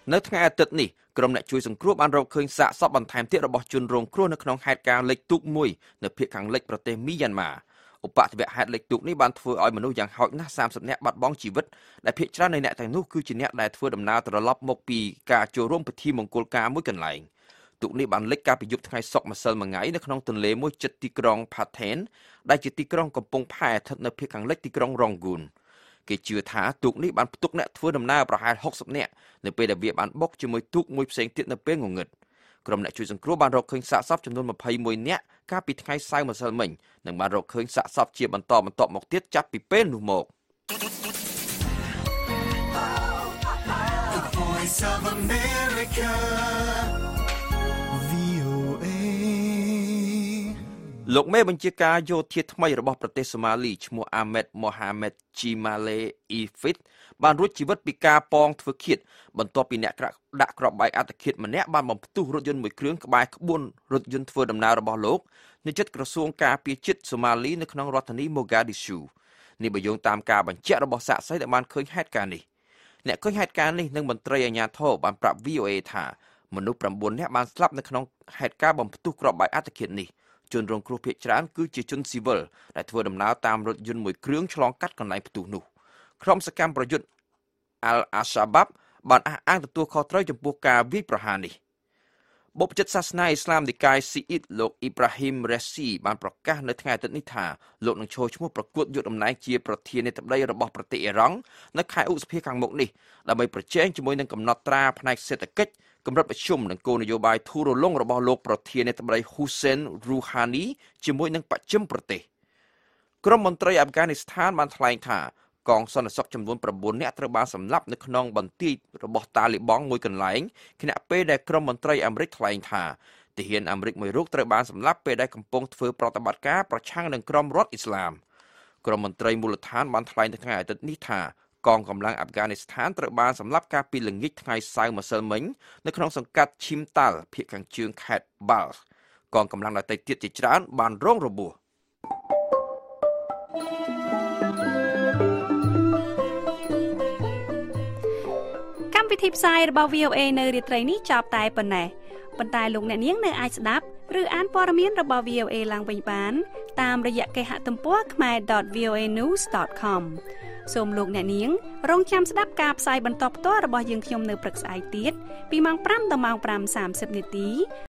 នៅថ្ងៃអាទិត្យនេះក្រុមអ្នកជួយសង្គ្រោះបានរកឃើញសាកសពបន្ថែមទៀតរបស់ជនរងគ្រោះនៅក្នុងហេតុការណ៍លិចទូកមួយនៅភាគខាងលិចប្រទេសមីយ៉ាន់ម៉ាឧបទ្ទវហេតុលិចទូកនេះបានធ្វើឲ្យមនុស្សយ៉ាងហោចណាស់សាមសិបនាក់បាត់បង់ជីវិតដែលភាគច្រើននៃអ្នកទាំងនោះគឺជាអ្នកដែលធ្វើដំណើរត្រឡប់មកពីការចូលរួមពិធីមង្គលការមួយកន្លែងទូកនេះបានលិចកាលពីយប់ថ្ងៃសុក្រម្សិលមិញនៅក្នុងទន្លេមួយជិតទីក្រុងផាថេនដែលជាទីក្រុងកំពង់ផែស្ថិតនៅភាគខាងលិចទីក្រុងរងហ្គូនគេជឿថាទូកនេះបានផ្ទុកអ្នកធ្វើដំណើរប្រហែលហុកសិបនាក់នៅពេលដែលវាបានបុកជាមួយទូកមួយផ្សេងទៀតនៅពេលងងឹតក្រុមអ្នកជួយសង្គ្រោះបានរកឃើញសាកសពចំនួនម្ភៃមួយនាក់កាលពីថ្ងៃសៅរ៍ម្សិលមិញនិងបានរកឃើញសាកសពជាបន្តបន្ទាប់មកទៀតចាប់ពីពេលនោះមកលោកមេបញ្ជាការយោធាថ្មីរបស់ប្រទេសសូម៉ាលីឈ្មោះអាមេតម៉ូហាមេតជីម៉ាឡេអ៊ីហ្វីតបានរួចជីវិតពីការប៉ងធ្វើឃាតបន្ទាប់ពីអ្នកដាក់គ្រាប់បែកអត្តឃាតម្នាក់បានបំផ្ទុះរថយន្តមួយគ្រឿងក្បែរក្បួនរថយន្តធ្វើដំណើររបស់លោកនៅជិតក្រសួងការពារជាតិសូម៉ាលីនៅក្នុងរដ្ឋធានីម៉ូហ្គាឌីស៊ូនេះបើយោងតាមការបញ្ជាក់របស់សាក្សីដែលបានឃើញហេតុការណ៍នេះអ្នកឃើញហេតុការណ៍នេះនិងមន្ត្រីអាជ្ញាធរបានប្រាប់ វី អូ អេ ថាមនុស្សប្រាំបួននាក់បានស្លាប់នៅក្នុងហេតុការណ៍បំផ្ទុះគ្រាប់បែកអត្តឃាតនេះជនរងគ្រោះភាគច្រើនគឺជាជនស៊ីវិលដែលធ្វើដំណើរតាមរថយន្តមួយគ្រឿងឆ្លងកាត់កន្លែងផ្ទុះនោះក្រុមសកម្មប្រយុទ្ធ Al-Shabaab បានអះអាងទទួលខុសត្រូវចំពោះការវាយប្រហារនេះបុព្វជិតសាសនាអ៊ីស្លាមនិកាយស៊ីអ៊ីតលោកអ៊ីប្រាហ៊ីមរ៉េស៊ីបានប្រកាសនៅថ្ងៃអាទិត្យនេះថាលោកនឹងចូលឈ្មោះប្រកួតយកតំណែងជាប្រធានាធិបតីរបស់ប្រទេសអ៊ីរ៉ង់នៅខែឧសភាខាងមុខនេះដើម្បីប្រជែងជាមួយនឹងកំណត់ត្រាផ្នែកសេដ្ឋកិច្ចកម្រិតមធ្យមនិងគោលនយោបាយធូររលុងរបស់លោកប្រធានាធិបតីហ៊ូសេនរូហានីជាមួយនឹងបច្ចិមប្រទេសក្រុមមន្ត្រីអាហ្វហ្គានីស្ថានបានថ្លែងថាកងសន្តិសុខចំនួនប្រាំបួននាក់ត្រូវបានសម្លាប់នៅក្នុងបន្ទាយរបស់តាលីបង់មួយកន្លែងខណៈពេលដែលក្រុមមន្ត្រីអាមេរិកថ្លែងថាទាហានអាមេរិកមួយរូបត្រូវបានសម្លាប់ពេលដែលកំពុងធ្វើប្រតិបត្តិការប្រឆាំងនឹងក្រុមរដ្ឋអ៊ីស្លាមក្រុមមន្ត្រីមូលដ្ឋានបានថ្លែងនៅថ្ងៃអាទិត្យនេះថាកងកម្លាំងអាហ្វហ្គានីស្ថានត្រូវបានសម្លាប់កាលពីល្ងាចថ្ងៃសៅរ៍ម្សិលមិញនៅក្នុងសង្កាត់ឈីមតាល់ភាគខាងជើងខេត្តបាល់កងកម្លាំងដទៃទៀតជាច្រើនបានរងរបួសកម្មវិធីផ្សាយរបស់ វី អូ អេ នៅរាត្រីនេះចប់តែប៉ុណ្ណេះប៉ុន្តែលោកអ្នកនាងនៅអាចស្ដាប់ឬអានព័ត៌មានរបស់ វី អូ អេ ឡើងវិញបានតាមរយៈគេហទំព័រ khmer dot v o a news dot com សូមលោកអ្នកនាងរងចាំស្ដាប់ការផ្សាយបន្តផ្ទាល់របស់យើងខ្ញុំនៅព្រឹកស្អែកទៀតពីម៉ោងប្រាំដល់ម៉ោងប្រាំសាមសិបនាទី